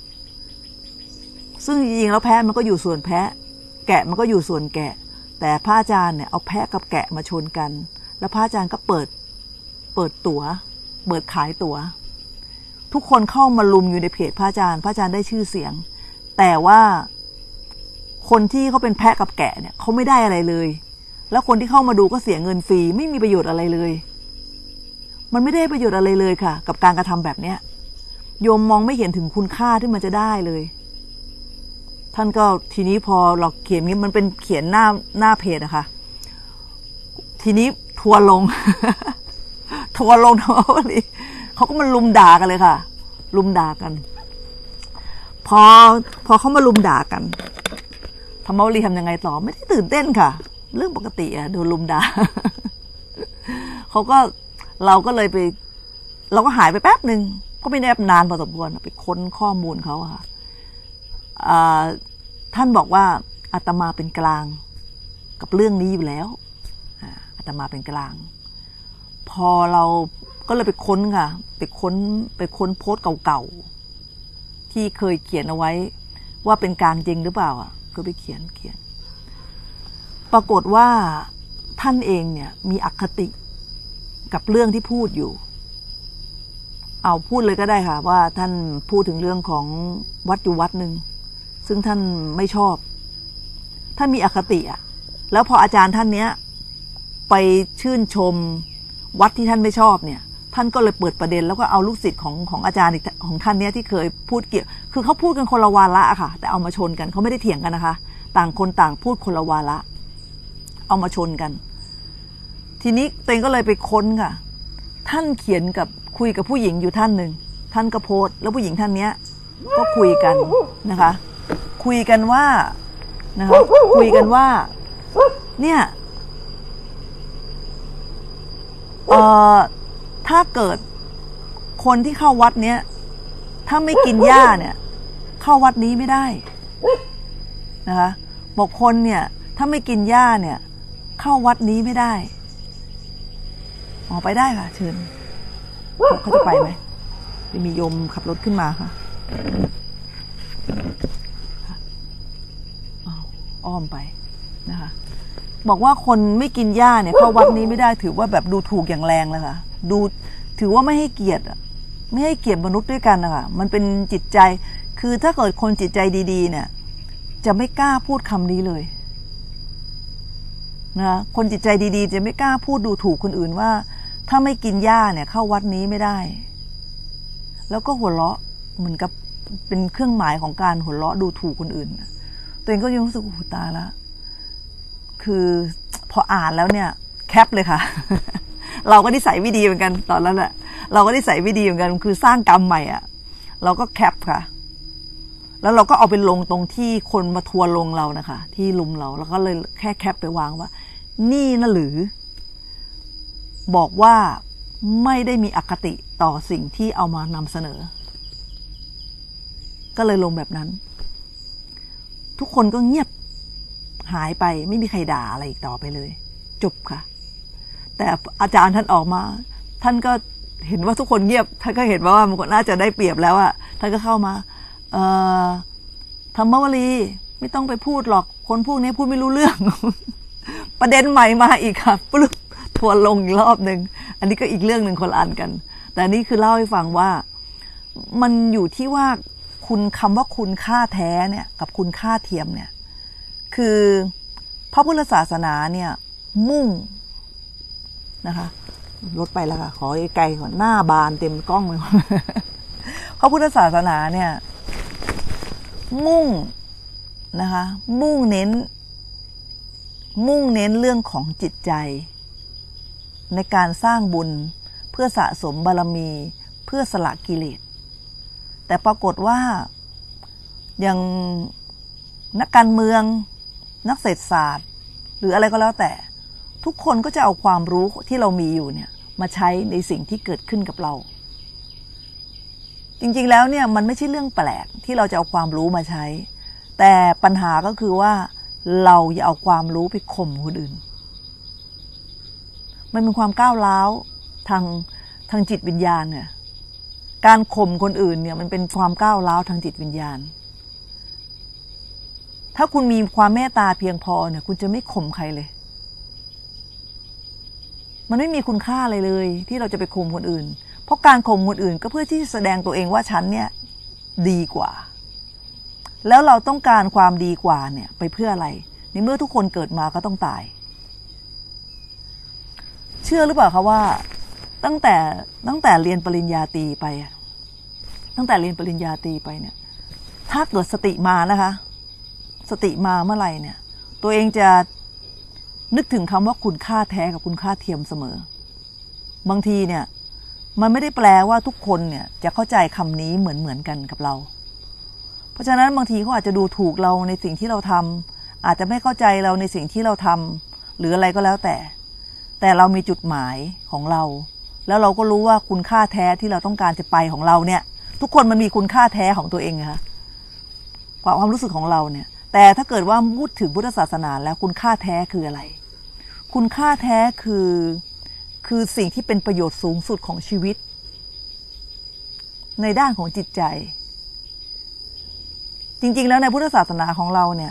ซึ่งจริงๆแล้วแพะมันก็อยู่ส่วนแพะแกะมันก็อยู่ส่วนแกะแต่พระอาจารย์เนี่ยเอาแพะกับแกะมาชนกันแล้วพระอาจารย์ก็เปิดเปิดตั๋วเปิดขายตั๋วทุกคนเข้ามาลุมอยู่ในเพจพระอาจารย์พระอาจารย์ได้ชื่อเสียงแต่ว่าคนที่เขาเป็นแพะกับแกะเนี่ยเขาไม่ได้อะไรเลยแล้วคนที่เข้ามาดูก็เสียเงินฟรีไม่มีประโยชน์อะไรเลยมันไม่ได้ประโยชน์อะไรเลยค่ะกับการกระทำแบบเนี้ยโยมมองไม่เห็นถึงคุณค่าที่มันจะได้เลยท่านก็ทีนี้พอเราเขียนนี้มันเป็นเขียนหน้าหน้าเพจอะค่ะทีนี้ทัวร์ลง ทัวร์ลงทั้งวันนี้เขาก็มาลุมด่ากันเลยค่ะลุมด่ากันพอพอเขามาลุมด่ากันธรรมวลีทำยังไงต่อไม่ได้ตื่นเต้นค่ะเรื่องปกติอะโดนลุมด่า เขาก็เราก็เลยไปเราก็หายไปแป๊บหนึ่งก็ไม่ได้นานพอสมควรไปค้นข้อมูลเขาค่ะท่านบอกว่าอาตมาเป็นกลางกับเรื่องนี้อยู่แล้วอาตมาเป็นกลางพอเราก็เลยไปค้นค่ะไปค้นไปค้นโพสต์เก่าๆที่เคยเขียนเอาไว้ว่าเป็นกลางจริงหรือเปล่าอ่ะก็ไปเขียนเขียนปรากฏว่าท่านเองเนี่ยมีอคติกับเรื่องที่พูดอยู่เอาพูดเลยก็ได้ค่ะว่าท่านพูดถึงเรื่องของวัดอยู่วัดหนึ่งซึ่งท่านไม่ชอบท่านมีอคติอ่ะแล้วพออาจารย์ท่านเนี้ยไปชื่นชมวัดที่ท่านไม่ชอบเนี่ยท่านก็เลยเปิดประเด็นแล้วก็เอาลูกศิษย์ของของอาจารย์ของท่านเนี้ยที่เคยพูดเกี่ยวคือเขาพูดกันคนละวาระค่ะแต่เอามาชนกันเขาไม่ได้เถียงกันนะคะต่างคนต่างพูดคนละวาระเอามาชนกันทีนี้ตัวเองก็เลยไปค้นค่ะท่านเขียนกับคุยกับผู้หญิงอยู่ท่านหนึ่งท่านก็โพสต์แล้วผู้หญิงท่านเนี้ยก็คุยกันนะคะคุยกันว่านะคะคุยกันว่าเนี่ยเอ่อถ้าเกิดคนที่เข้าวัดเนี้ยถ้าไม่กินหญ้าเนี่ยเข้าวัดนี้ไม่ได้นะคะบอกคนเนี่ยถ้าไม่กินหญ้าเนี่ยเข้าวัดนี้ไม่ได้ออกไปได้ค่ะเชิญเขาจะไปไหมจะมีโยมขับรถขึ้นมาค่ะอ้อมไปนะคะบอกว่าคนไม่กินหญ้าเนี่ยเข้าวัดนี้ไม่ได้ถือว่าแบบดูถูกอย่างแรงเลยค่ะดูถือว่าไม่ให้เกียรติไม่ให้เกียรติมนุษย์ด้วยกันนะคะมันเป็นจิตใจคือถ้าเกิดคนจิตใจดีๆเนี่ยจะไม่กล้าพูดคำนี้เลยนะคนจิตใจดีๆจะไม่กล้าพูดดูถูกคนอื่นว่าถ้าไม่กินหญ้าเนี่ยเข้าวัดนี้ไม่ได้แล้วก็หัวเราะเหมือนกับเป็นเครื่องหมายของการหัวเราะดูถูกคนอื่นตัวเองก็ยังรู้สึกโอ้ตายละคือพออ่านแล้วเนี่ยแคปเลยค่ะ เราก็นิสัยไม่ดีเหมือนกันตอนนั้นแหละเราก็นิสัยไม่ดีเหมือนกันคือสร้างกรรมใหม่อ่ะเราก็แคปค่ะแล้วเราก็เอาไปลงตรงที่คนมาทัวร์ลงเรานะคะที่ลุมเราแล้วก็เลยแค่แคปไปวางว่านี่นะหรือบอกว่าไม่ได้มีอคติต่อสิ่งที่เอามานำเสนอก็เลยลงแบบนั้นทุกคนก็เงียบหายไปไม่มีใครด่าอะไรอีกต่อไปเลยจบค่ะแต่อาจารย์ท่านออกมาท่านก็เห็นว่าทุกคนเงียบท่านก็เห็นว่ามันน่าจะได้เปรียบแล้วอะท่านก็เข้ามาเอ่อธรรมวลีไม่ต้องไปพูดหรอกคนพวกนี้พูดไม่รู้เรื่อง ประเด็นใหม่มาอีกค่ะปึ๊บทัวร์ลงอีกรอบนึงอันนี้ก็อีกเรื่องนึงคนละอันกันแต่นี่คือเล่าให้ฟังว่ามันอยู่ที่ว่าคุณคำว่าคุณค่าแท้เนี่ยกับคุณค่าเทียมเนี่ยคือพระพุทธศาสนาเนี่ยมุ่งนะคะรถไปแล้วค่ะขอไกลก่อนหน้าบานเต็มกล้องเลย พระพุทธศาสนาเนี่ยมุ่งนะคะมุ่งเน้นมุ่งเน้นเรื่องของจิตใจในการสร้างบุญเพื่อสะสมบารมีเพื่อสละกิเลสแต่ปรากฏว่าอย่างนักการเมืองนักเศรษฐศาสตร์หรืออะไรก็แล้วแต่ทุกคนก็จะเอาความรู้ที่เรามีอยู่เนี่ยมาใช้ในสิ่งที่เกิดขึ้นกับเราจริงๆแล้วเนี่ยมันไม่ใช่เรื่องแปลกที่เราจะเอาความรู้มาใช้แต่ปัญหาก็คือว่าเราอย่าเอาความรู้ไปข่มคนอื่นมันเป็นความก้าวร้าวทางทางจิตวิญญาณเนี่ยการข่มคนอื่นเนี่ยมันเป็นความก้าวร้าวทางจิตวิญญาณถ้าคุณมีความเมตตาเพียงพอเนี่ยคุณจะไม่ข่มใครเลยมันไม่มีคุณค่าอะไรเลยที่เราจะไปข่มคนอื่นเพราะการข่มคนอื่นก็เพื่อที่จะแสดงตัวเองว่าฉันเนี่ยดีกว่าแล้วเราต้องการความดีกว่าเนี่ยไปเพื่ออะไรในเมื่อทุกคนเกิดมาก็ต้องตายเชื่อหรือเปล่าคะว่าตั้งแต่ตั้งแต่เรียนปริญญาตรีไปตั้งแต่เรียนปริญญาตรีไปเนี่ยถ้าเกิดสติมานะคะสติมาเมื่อไหร่เนี่ยตัวเองจะนึกถึงคำว่าคุณค่าแท้กับคุณค่าเทียมเสมอบางทีเนี่ยมันไม่ได้แปลว่าทุกคนเนี่ยจะเข้าใจคำนี้เหมือนเหมือนกันกับเราเพราะฉะนั้นบางทีเขาอาจจะดูถูกเราในสิ่งที่เราทำอาจจะไม่เข้าใจเราในสิ่งที่เราทำหรืออะไรก็แล้วแต่แต่เรามีจุดหมายของเราแล้วเราก็รู้ว่าคุณค่าแท้ที่เราต้องการจะไปของเราเนี่ยทุกคนมันมีคุณค่าแท้ของตัวเองนะคะความรู้สึกของเราเนี่ยแต่ถ้าเกิดว่าพูดถึงพุทธศาสนาแล้วคุณค่าแท้คืออะไรคุณค่าแท้คือคือสิ่งที่เป็นประโยชน์สูงสุดของชีวิตในด้านของจิตใจจริงๆแล้วในพุทธศาสนาของเราเนี่ย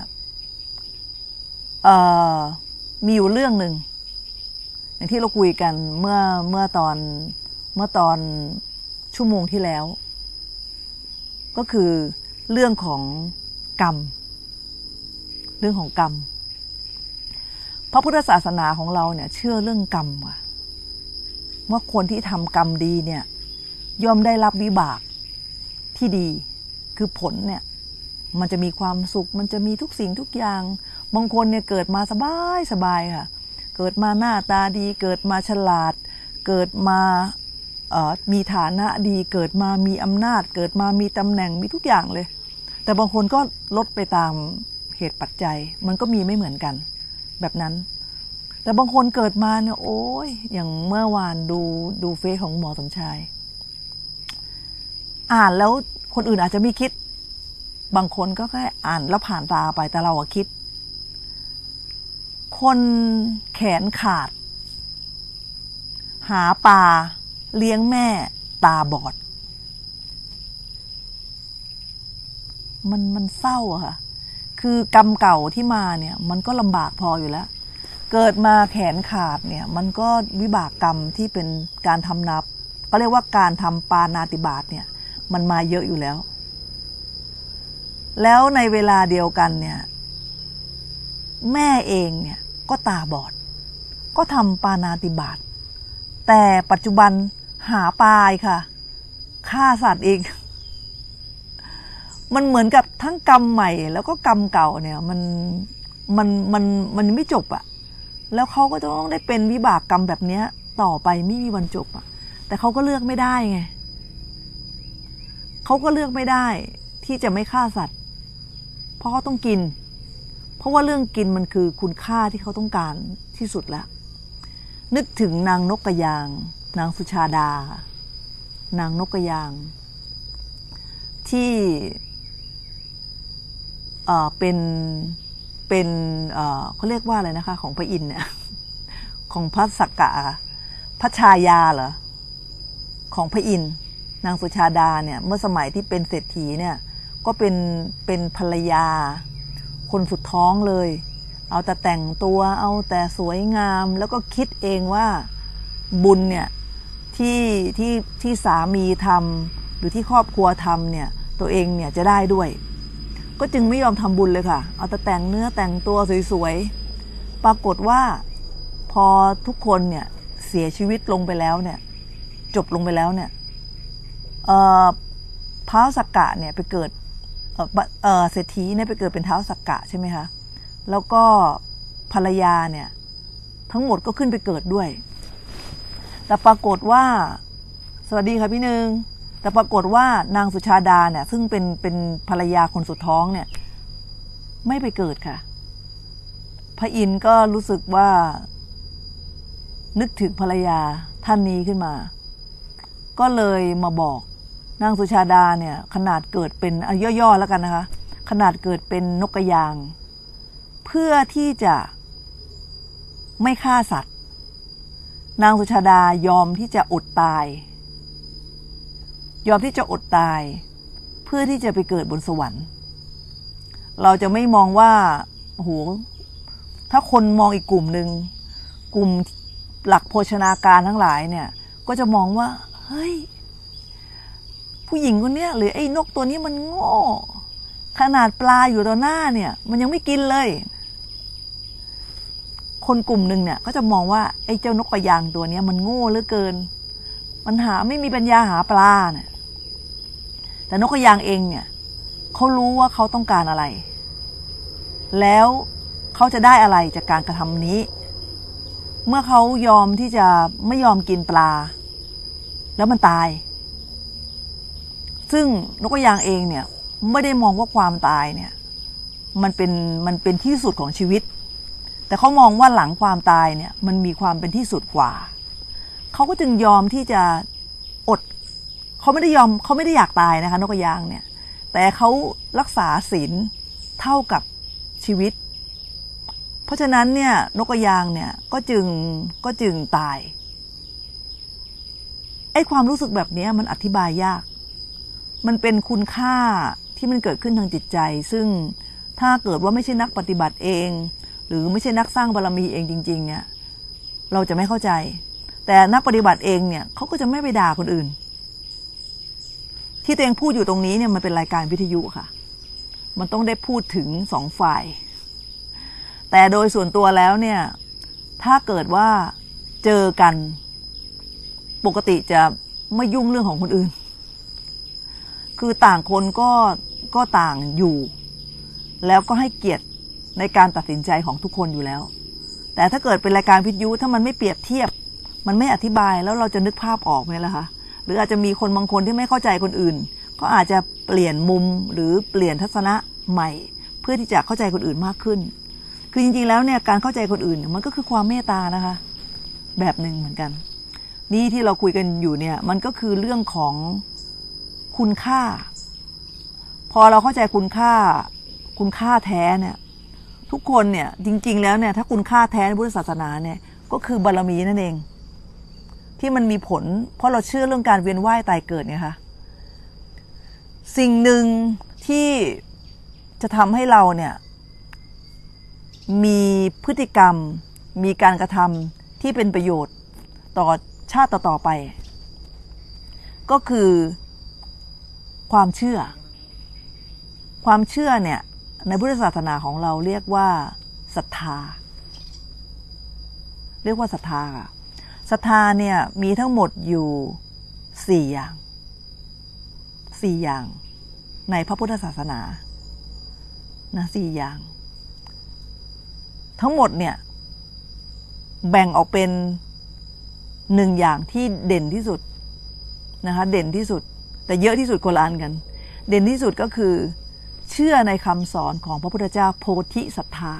มีอยู่เรื่องหนึ่งอย่างที่เราคุยกันเมื่อเมื่อตอนเมื่อตอนชั่วโมงที่แล้วก็คือเรื่องของกรรมเรื่องของกรรมพระพุทธศาสนาของเราเนี่ยเชื่อเรื่องกรรมว่าว่าคนที่ทำกรรมดีเนี่ยย่อมได้รับวิบากที่ดีคือผลเนี่ยมันจะมีความสุขมันจะมีทุกสิ่งทุกอย่างบางคนเนี่ยเกิดมาสบายสบายค่ะเกิดมาหน้าตาดีเกิดมาฉลาดเกิดมาเอ่อมีฐานะดีเกิดมามีอำนาจเกิดมามีตำแหน่งมีทุกอย่างเลยแต่บางคนก็ลดไปตามเหตุปัจจัยมันก็มีไม่เหมือนกันแบบนั้นแต่บางคนเกิดมาเนี่ยโอ้ยอย่างเมื่อวานดูดูเฟซของหมอสมชายอ่านแล้วคนอื่นอาจจะไม่คิดบางคนก็แค่อ่านแล้วผ่านตาไปแต่เราอะคิดคนแขนขาดหาปลาเลี้ยงแม่ตาบอดมันมันเศร้าอะค่ะคือกรรมเก่าที่มาเนี่ยมันก็ลำบากพออยู่แล้วเกิดมาแขนขาดเนี่ยมันก็วิบากกรรมที่เป็นการทำนับก็เรียกว่าการทำปาณาติบาตเนี่ยมันมาเยอะอยู่แล้วแล้วในเวลาเดียวกันเนี่ยแม่เองเนี่ยก็ตาบอดก็ทำปาณาติบาตแต่ปัจจุบันหาปลาค่ะฆ่าสัตว์เองมันเหมือนกับทั้งกรรมใหม่แล้วก็กรรมเก่าเนี่ยมันมันมันมันไม่จบอะแล้วเขาก็ต้องได้เป็นวิบากกรรมแบบนี้ต่อไปไม่มีวันจบอะแต่เขาก็เลือกไม่ได้ไงเขาก็เลือกไม่ได้ที่จะไม่ฆ่าสัตว์เพราะเขาต้องกินเพราะว่าเรื่องกินมันคือคุณค่าที่เขาต้องการที่สุดแล้วนึกถึงนางนกกระยางนางสุชาดานางนกกระยางที่เอ่อเป็นเป็นเอ่อเขาเรียกว่าอะไรนะคะของพระอินทร์เนี่ยของพระสักกะพระชายาเหรอของพระอินทร์นางสุชาดาเนี่ยเมื่อสมัยที่เป็นเศรษฐีเนี่ยก็เป็นเป็นภรรยาคนสุดท้องเลยเอาแต่แต่งตัวเอาแต่สวยงามแล้วก็คิดเองว่าบุญเนี่ยที่ที่ที่สามีทำหรือที่ครอบครัวทำเนี่ยตัวเองเนี่ยจะได้ด้วยก็จึงไม่ยอมทำบุญเลยค่ะเอาแต่แต่งเนื้อแต่งตัวสวยๆปรากฏว่าพอทุกคนเนี่ยเสียชีวิตลงไปแล้วเนี่ยจบลงไปแล้วเนี่ยเอ่อท้าวสักกะเนี่ยไปเกิดเอ่อเอ่อเศรษฐีเนี่ยไปเกิดเป็นท้าวสักกะใช่ไหมคะแล้วก็ภรรยาเนี่ยทั้งหมดก็ขึ้นไปเกิดด้วยแต่ปรากฏว่าสวัสดีค่ะพี่นึงแต่ปรากฏว่านางสุชาดาเนี่ยซึ่งเป็นเป็นภรรยาคนสุดท้องเนี่ยไม่ไปเกิดค่ะพระอินทร์ก็รู้สึกว่านึกถึงภรรยาท่านนี้ขึ้นมาก็เลยมาบอกนางสุชาดาเนี่ยขนาดเกิดเป็นย่อๆแล้วกันนะคะขนาดเกิดเป็นนกกระยางเพื่อที่จะไม่ฆ่าสัตว์นางสุชาดายอมที่จะอดตายยอมที่จะอดตายเพื่อที่จะไปเกิดบนสวรรค์เราจะไม่มองว่าโอ้โหถ้าคนมองอีกกลุ่มหนึ่งกลุ่มหลักโภชนาการทั้งหลายเนี่ยก็จะมองว่าเฮ้ยผู้หญิงคนนี้หรือไอ้นกตัวนี้มันโง่ขนาดปลาอยู่ต่อหน้าเนี่ยมันยังไม่กินเลยคนกลุ่มหนึ่งเนี่ยก็จะมองว่าไอ้เจ้านกกระยางตัวนี้มันโง่เหลือเกินมันหาไม่มีปัญญาหาปลาเนี่ยแต่นกกระยางเองเนี่ยเขารู้ว่าเขาต้องการอะไรแล้วเขาจะได้อะไรจากการกระทำนี้เมื่อเขายอมที่จะไม่ยอมกินปลาแล้วมันตายซึ่งนกกระยางเองเนี่ยไม่ได้มองว่าความตายเนี่ยมันเป็นมันเป็นที่สุดของชีวิตแต่เขามองว่าหลังความตายเนี่ยมันมีความเป็นที่สุดกว่าเขาก็จึงยอมที่จะอดเขาไม่ได้ยอมเขาไม่ได้อยากตายนะคะนกกระยางเนี่ยแต่เขารักษาศีลเท่ากับชีวิตเพราะฉะนั้นเนี่ยนกกระยางเนี่ยก็จึงก็จึงตายไอ้ความรู้สึกแบบนี้มันอธิบายยากมันเป็นคุณค่าที่มันเกิดขึ้นทางจิตใจซึ่งถ้าเกิดว่าไม่ใช่นักปฏิบัติเองหรือไม่ใช่นักสร้างบารมีเองจริงๆเนี่ยเราจะไม่เข้าใจแต่นักปฏิบัติเองเนี่ยเขาก็จะไม่ไปด่าคนอื่นที่ตัวเองพูดอยู่ตรงนี้เนี่ยมันเป็นรายการวิทยุค่ะมันต้องได้พูดถึงสองฝ่ายแต่โดยส่วนตัวแล้วเนี่ยถ้าเกิดว่าเจอกันปกติจะไม่ยุ่งเรื่องของคนอื่นคือต่างคนก็ก็ต่างอยู่แล้วก็ให้เกียรติในการตัดสินใจของทุกคนอยู่แล้วแต่ถ้าเกิดเป็นรายการวิทยุถ้ามันไม่เปรียบเทียบมันไม่อธิบายแล้วเราจะนึกภาพออกไหมล่ะคะหรืออาจจะมีคนบางคนที่ไม่เข้าใจคนอื่นก็อาจจะเปลี่ยนมุมหรือเปลี่ยนทัศนะใหม่เพื่อที่จะเข้าใจคนอื่นมากขึ้นคือจริงๆแล้วเนี่ยการเข้าใจคนอื่นมันก็คือความเมตตานะคะแบบหนึ่งเหมือนกันนี่ที่เราคุยกันอยู่เนี่ยมันก็คือเรื่องของคุณค่าพอเราเข้าใจคุณค่าคุณค่าแท้เนี่ยทุกคนเนี่ยจริงๆแล้วเนี่ยถ้าคุณค่าแท้ในพุทธศาสนาเนี่ยก็คือบารมีนั่นเองที่มันมีผลเพราะเราเชื่อเรื่องการเวียนว่ายตายเกิดไงคะสิ่งหนึ่งที่จะทำให้เราเนี่ยมีพฤติกรรมมีการกระทำที่เป็นประโยชน์ต่อชาติต่อๆไปก็คือความเชื่อความเชื่อเนี่ยในพุทธศาสนาของเราเรียกว่าศรัทธาเรียกว่าศรัทธาค่ะศรัทธาเนี่ยมีทั้งหมดอยู่สี่อย่างสี่อย่างในพระพุทธศาสนานะสี่อย่างทั้งหมดเนี่ยแบ่งออกเป็นหนึ่งอย่างที่เด่นที่สุดนะคะเด่นที่สุดแต่เยอะที่สุดคนละอันกันเด่นที่สุดก็คือเชื่อในคำสอนของพระพุทธเจ้าโพธิศรัทธา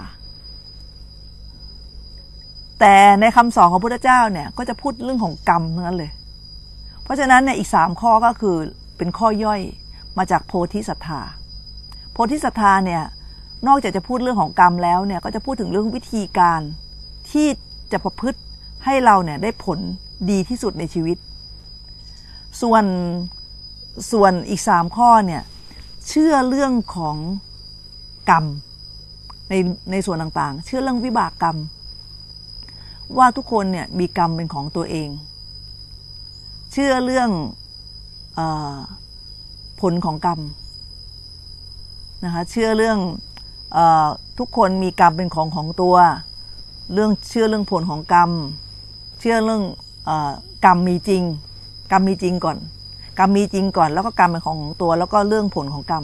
แต่ในคำสอนของพระพุทธเจ้าเนี่ยก็จะพูดเรื่องของกรรมทั้งนั้นเลยเพราะฉะนั้นเนี่ยอีกสามข้อก็คือเป็นข้อย่อยมาจากโพธิศรัทธาโพธิศรัทธาเนี่ยนอกจากจะพูดเรื่องของกรรมแล้วเนี่ยก็จะพูดถึงเรื่องวิธีการที่จะประพฤติให้เราเนี่ยได้ผลดีที่สุดในชีวิตส่วนส่วนอีกสามข้อเนี่ยเชื่อเรื่องของกรรมในในส่วนต่างๆเชื่อเรื่องวิบากกรรมว่าทุกคนเนี่ยมีกรรมเป็นของตัวเองเชื่อเรื่องเอ่อผลของกรรมนะคะเชื่อเรื่องเอ่อทุกคนมีกรรมเป็นของของตัวเรื่องเชื่อเรื่องผลของกรรมเชื่อเรื่องเอ่อกรรมมีจริงกรรมมีจริงก่อนกรรมมีจริงก่อนแล้วก็กรรมเป็นของของตัวแล้วก็เรื่องผลของกรรม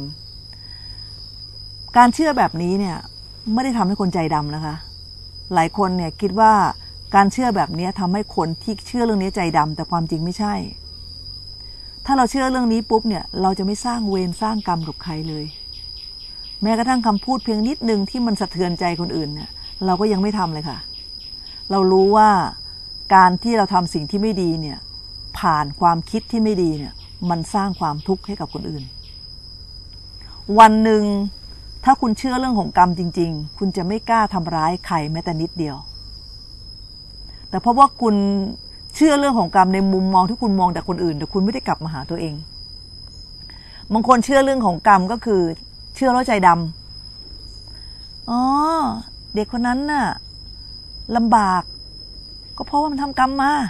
การเชื่อแบบนี้เนี่ยไม่ได้ทำให้คนใจดำนะคะหลายคนเนี่ยคิดว่าการเชื่อแบบนี้ทำให้คนที่เชื่อเรื่องนี้ใจดำแต่ความจริงไม่ใช่ถ้าเราเชื่อเรื่องนี้ปุ๊บเนี่ยเราจะไม่สร้างเวรสร้างกรรมกับใครเลยแม้กระทั่งคำพูดเพียงนิดนึงที่มันสะเทือนใจคนอื่นเนี่ยเราก็ยังไม่ทำเลยค่ะเรารู้ว่าการที่เราทำสิ่งที่ไม่ดีเนี่ยผ่านความคิดที่ไม่ดีเนี่ยมันสร้างความทุกข์ให้กับคนอื่นวันหนึ่งถ้าคุณเชื่อเรื่องของกรรมจริงๆคุณจะไม่กล้าทำร้ายใครแม้แต่นิดเดียวแต่เพราะว่าคุณเชื่อเรื่องของกรรมในมุมมองที่คุณมองแต่คนอื่นแต่คุณไม่ได้กลับมาหาตัวเองบางคนเชื่อเรื่องของกรรมก็คือเชื่อแล้วใจดำอ๋อเด็กคนนั้นน่ะลำบากก็เพราะว่ามันทำกรรมมา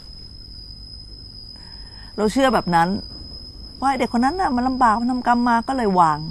เราเชื่อแบบนั้นว่าเด็กคนนั้นน่ะมันลำบากมันทำกรรมมาก็เลยวาง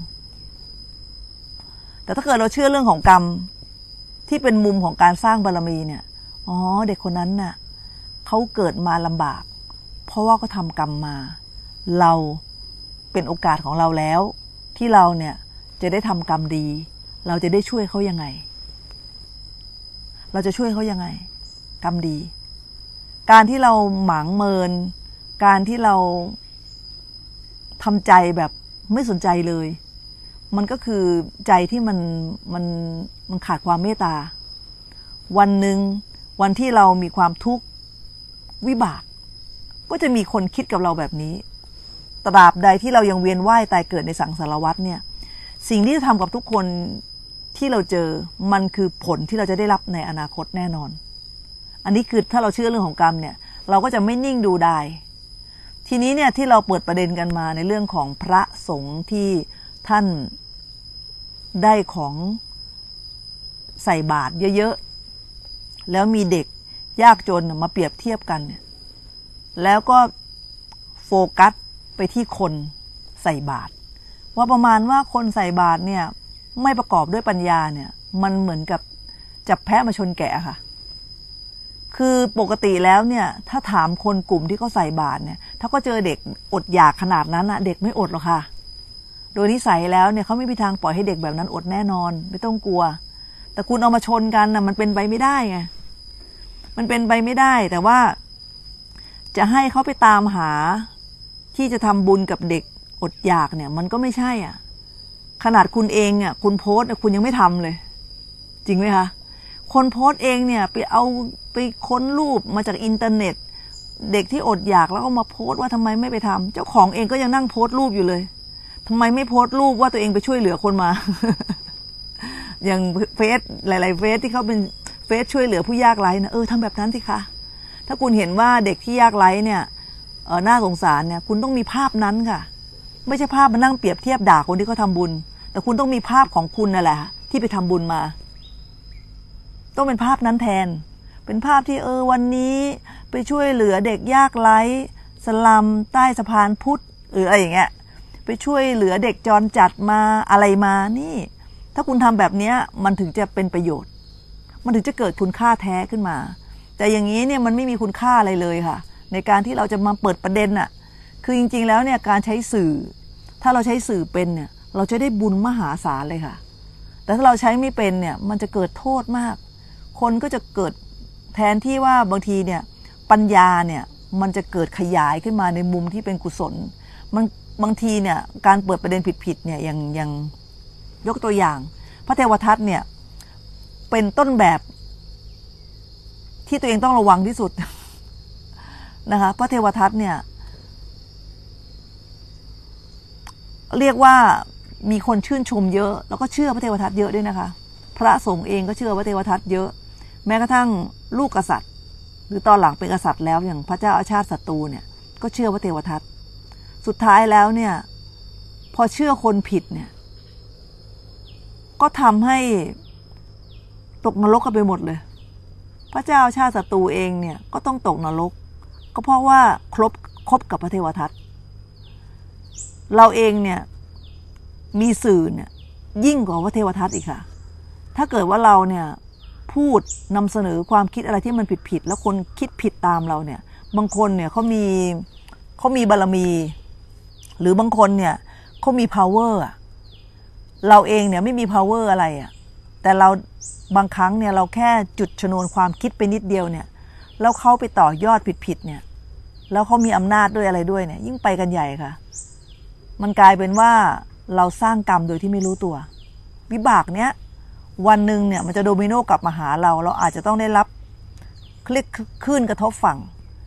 แต่ถ้าเกิดเราเชื่อเรื่องของกรรมที่เป็นมุมของการสร้างบารมีเนี่ยอ๋อเด็กคนนั้นน่ะเขาเกิดมาลำบากเพราะว่าเขาทำกรรมมาเราเป็นโอกาสของเราแล้วที่เราเนี่ยจะได้ทำกรรมดีเราจะได้ช่วยเขายังไงเราจะช่วยเขายังไงกรรมดีการที่เราหมางเมินการที่เราทำใจแบบไม่สนใจเลยมันก็คือใจที่มันมันมันขาดความเมตตาวันหนึ่งวันที่เรามีความทุกข์วิบากก็จะมีคนคิดกับเราแบบนี้ตราบใดที่เรายังเวียนว่ายตายเกิดในสังสารวัฏเนี่ยสิ่งที่จะทำกับทุกคนที่เราเจอมันคือผลที่เราจะได้รับในอนาคตแน่นอนอันนี้คือถ้าเราเชื่อเรื่องของกรรมเนี่ยเราก็จะไม่นิ่งดูดายทีนี้เนี่ยที่เราเปิดประเด็นกันมาในเรื่องของพระสงฆ์ที่ท่านได้ของใส่บาตรเยอะๆแล้วมีเด็กยากจนมาเปรียบเทียบกันเนี่ยแล้วก็โฟกัสไปที่คนใส่บาตรว่าประมาณว่าคนใส่บาตรเนี่ยไม่ประกอบด้วยปัญญาเนี่ยมันเหมือนกับจับแพะมาชนแกะค่ะคือปกติแล้วเนี่ยถ้าถามคนกลุ่มที่เขาใส่บาตรเนี่ยถ้าก็เจอเด็กอดอยากขนาดนั้นนะเด็กไม่อดหรอกค่ะโดยนิสัยแล้วเนี่ยเขาไม่มีทางปล่อยให้เด็กแบบนั้นอดแน่นอนไม่ต้องกลัวแต่คุณเอามาชนกันนะมันเป็นไปไม่ได้ไงมันเป็นไปไม่ได้แต่ว่าจะให้เขาไปตามหาที่จะทำบุญกับเด็กอดอยากเนี่ยมันก็ไม่ใช่อ่ะขนาดคุณเองอ่ะคุณโพสต์คุณยังไม่ทำเลยจริงไหมคะคนโพสต์เองเนี่ยไปเอาไปค้นรูปมาจากอินเทอร์เน็ตเด็กที่อดอยากแล้วก็มาโพสต์ว่าทำไมไม่ไปทำเจ้าของเองก็ยังนั่งโพสต์รูปอยู่เลยทำไมไม่โพสต์รูปว่าตัวเองไปช่วยเหลือคนมา อย่างเฟซหลายๆเฟซที่เขาเป็นเฟซช่วยเหลือผู้ยากไร้นะเออทำแบบนั้นสิคะถ้าคุณเห็นว่าเด็กที่ยากไร้เนี่ยเออน่าสงสารเนี่ยคุณต้องมีภาพนั้นค่ะไม่ใช่ภาพมานั่งเปรียบเทียบด่าคนที่เขาทำบุญแต่คุณต้องมีภาพของคุณนั่นแหละที่ไปทำบุญมาต้องเป็นภาพนั้นแทนเป็นภาพที่เออวันนี้ไปช่วยเหลือเด็กยากไร้สลัมใต้สะพานพุทธหรืออะไรอย่างเงี้ยไปช่วยเหลือเด็กจรจัดมาอะไรมานี่ถ้าคุณทำแบบนี้มันถึงจะเป็นประโยชน์มันถึงจะเกิดคุณค่าแท้ขึ้นมาแต่อย่างนี้เนี่ยมันไม่มีคุณค่าอะไรเลยค่ะในการที่เราจะมาเปิดประเด็นน่ะคือจริงๆแล้วเนี่ยการใช้สื่อถ้าเราใช้สื่อเป็นเนี่ยเราจะได้บุญมหาศาลเลยค่ะแต่ถ้าเราใช้ไม่เป็นเนี่ยมันจะเกิดโทษมากคนก็จะเกิดแทนที่ว่าบางทีเนี่ยปัญญาเนี่ยมันจะเกิดขยายขึ้นมาในมุมที่เป็นกุศลมันบางทีเนี่ยการเปิดประเด็นผิดๆเนี่ยอย่างอย่างยกตัวอย่างพระเทวทัตเนี่ยเป็นต้นแบบที่ตัวเองต้องระวังที่สุดนะคะพระเทวทัตเนี่ยเรียกว่ามีคนชื่นชมเยอะแล้วก็เชื่อพระเทวทัตเยอะด้วยนะคะพระสงฆ์เองก็เชื่อพระเทวทัตเยอะแม้กระทั่งลูกกษัตริย์หรือตอนหลังเป็นกษัตริย์แล้วอย่างพระเจ้าอาชาติศัตรูเนี่ยก็เชื่อพระเทวทัตสุดท้ายแล้วเนี่ยพอเชื่อคนผิดเนี่ยก็ทำให้ตกนรกกันไปหมดเลยพระเจ้าชาติศัตรูเองเนี่ยก็ต้องตกนรกก็เพราะว่าคบคบกับพระเทวทัตเราเองเนี่ยมีสื่อเนี่ยยิ่งกว่าพระเทวทัตอีกค่ะถ้าเกิดว่าเราเนี่ยพูดนำเสนอความคิดอะไรที่มันผิดๆแล้วคนคิดผิดตามเราเนี่ยบางคนเนี่ยเขามีเขามีบารมีหรือบางคนเนี่ยเขามี power อ่ะเราเองเนี่ยไม่มี power อะไรอ่ะแต่เราบางครั้งเนี่ยเราแค่จุดชนวนความคิดไปนิดเดียวเนี่ยแล้วเขาไปต่อยอดผิดๆเนี่ยแล้วเขามีอำนาจด้วยอะไรด้วยเนี่ยยิ่งไปกันใหญ่ค่ะมันกลายเป็นว่าเราสร้างกรรมโดยที่ไม่รู้ตัววิบากเนี้ยวันหนึ่งเนี่ยมันจะโดมิโนกลับมาหาเราเราอาจจะต้องได้รับคลิกคลื่นกระทบฝั่งผ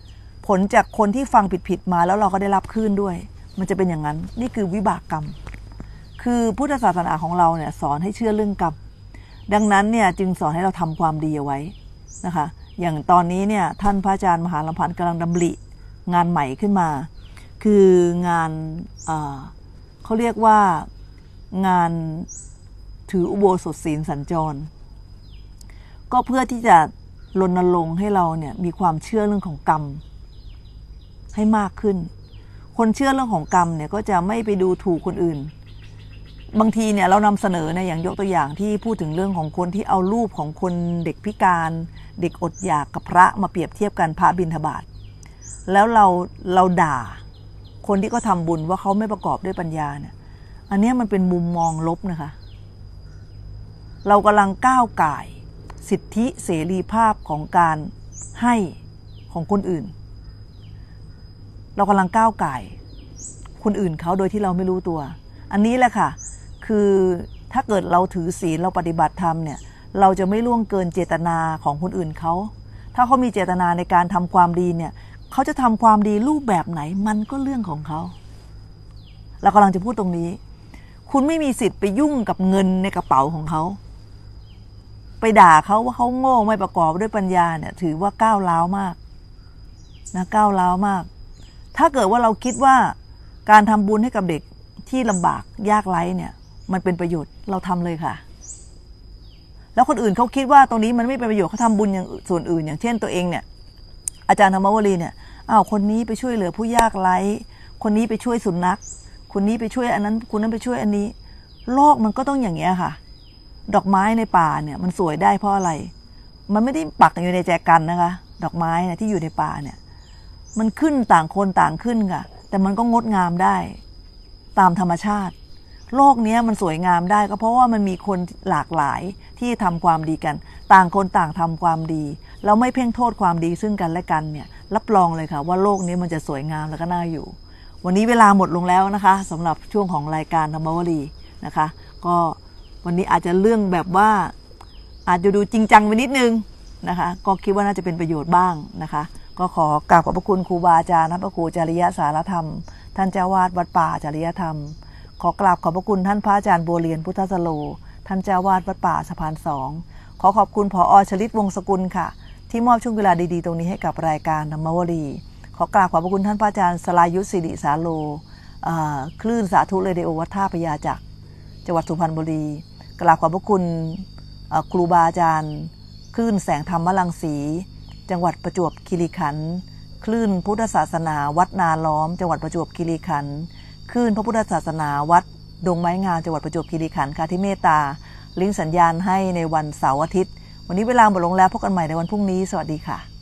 ผลจากคนที่ฟังผิดๆมาแล้วเราก็ได้รับขึ้นด้วยมันจะเป็นอย่างนั้นนี่คือวิบากกรรมคือพุทธศาสนาของเราเนี่ยสอนให้เชื่อเรื่องกรรมดังนั้นเนี่ยจึงสอนให้เราทำความดีเอาไว้นะคะอย่างตอนนี้เนี่ยท่านพระอาจารย์มหาลำพันธ์กำลังดำริงานใหม่ขึ้นมาคืองานเขาเรียกว่างานถืออุโบสถศีลสัญจรก็เพื่อที่จะรณรงค์ให้เราเนี่ยมีความเชื่อเรื่องของกรรมให้มากขึ้นคนเชื่อเรื่องของกรรมเนี่ยก็จะไม่ไปดูถูกคนอื่นบางทีเนี่ยเรานำเสนอเนี่ยอย่างยกตัวอย่างที่พูดถึงเรื่องของคนที่เอารูปของคนเด็กพิการเด็กอดอยากกับพระมาเปรียบเทียบกันพระบิณฑบาตแล้วเราเราด่าคนที่เขาทำบุญว่าเขาไม่ประกอบด้วยปัญญาเนี่ยอันนี้มันเป็นมุมมองลบนะคะเรากำลังก้าวก่ายสิทธิเสรีภาพของการให้ของคนอื่นเรากำลังก้าวก่ายคนอื่นเขาโดยที่เราไม่รู้ตัวอันนี้แหละค่ะคือถ้าเกิดเราถือศีลเราปฏิบัติธรรมเนี่ยเราจะไม่ล่วงเกินเจตนาของคนอื่นเขาถ้าเขามีเจตนาในการทำความดีเนี่ยเขาจะทำความดีรูปแบบไหนมันก็เรื่องของเขาเรากำลังจะพูดตรงนี้คุณไม่มีสิทธิ์ไปยุ่งกับเงินในกระเป๋าของเขาไปด่าเขาว่าเขาโง่ไม่ประกอบด้วยปัญญาเนี่ยถือว่าก้าวร้าวมากนะก้าวร้าวมากถ้าเกิดว่าเราคิดว่าการทำบุญให้กับเด็กที่ลำบากยากไร้เนี่ยมันเป็นประโยชน์เราทำเลยค่ะแล้วคนอื่นเขาคิดว่าตรงนี้มันไม่เป็นประโยชน์เขาทำบุญอย่างส่วนอื่นอย่างเช่นตัวเองเนี่ยอาจารย์ธรรมวลีเนี่ยอ้าวคนนี้ไปช่วยเหลือผู้ยากไร้คนนี้ไปช่วยสุนัขคนนี้ไปช่วยอันนั้นคนนั้นไปช่วยอันนี้โลกมันก็ต้องอย่างเงี้ยค่ะดอกไม้ในป่าเนี่ยมันสวยได้เพราะอะไรมันไม่ได้ปักอยู่ในแจกันนะคะดอกไม้เนี่ยที่อยู่ในป่าเนี่ยมันขึ้นต่างคนต่างขึ้นค่ะแต่มันก็งดงามได้ตามธรรมชาติโลกนี้มันสวยงามได้ก็เพราะว่ามันมีคนหลากหลายที่ทำความดีกันต่างคนต่างทำความดีเราไม่เพ่งโทษความดีซึ่งกันและกันเนี่ยรับรองเลยค่ะว่าโลกนี้มันจะสวยงามแล้วก็น่าอยู่วันนี้เวลาหมดลงแล้วนะคะสำหรับช่วงของรายการธรรมวลีนะคะก็วันนี้อาจจะเรื่องแบบว่าอาจจะดูจริงจังไปนิดนึงนะคะก็คิดว่าน่าจะเป็นประโยชน์บ้างนะคะก็ขอกราบขอบพระคุณครูบาอาจารย์พระครูจริยสารธรรมท่านเจ้าวาดวัดป่าจริยธรรมขอกราบขอบพระคุณท่านพระอาจารย์บัวเรียนพุทธสโลท่านเจ้าวาดวัดป่าสะพานสองขอขอบคุณผอ.ชลิตวงศ์สกุลค่ะที่มอบช่วงเวลาดีๆตรงนี้ให้กับรายการธรรมวลีขอกราบขอบพระคุณท่านพระอาจารย์สลายุทธศิริสาโลคลื่นสาธุเรดิโอวัดท่าพญาจักรจังหวัดสุพรรณบุรีกราบขอบพระคุณครูบาอาจารย์คลื่นแสงธรรมรังสีจังหวัดประจวบคีรีขันธ์คลื่นพุทธศาสนาวัดนาล้อมจังหวัดประจวบคีรีขันธ์คลื่นพระพุทธศาสนาวัดดงไม้งามจังหวัดประจวบคีรีขันธ์ค่ะที่เมตตาลิงก์สัญญาณให้ในวันเสาร์อาทิตย์วันนี้เวลาหมดลงแล้วพบกันใหม่ในวันพรุ่งนี้สวัสดีค่ะ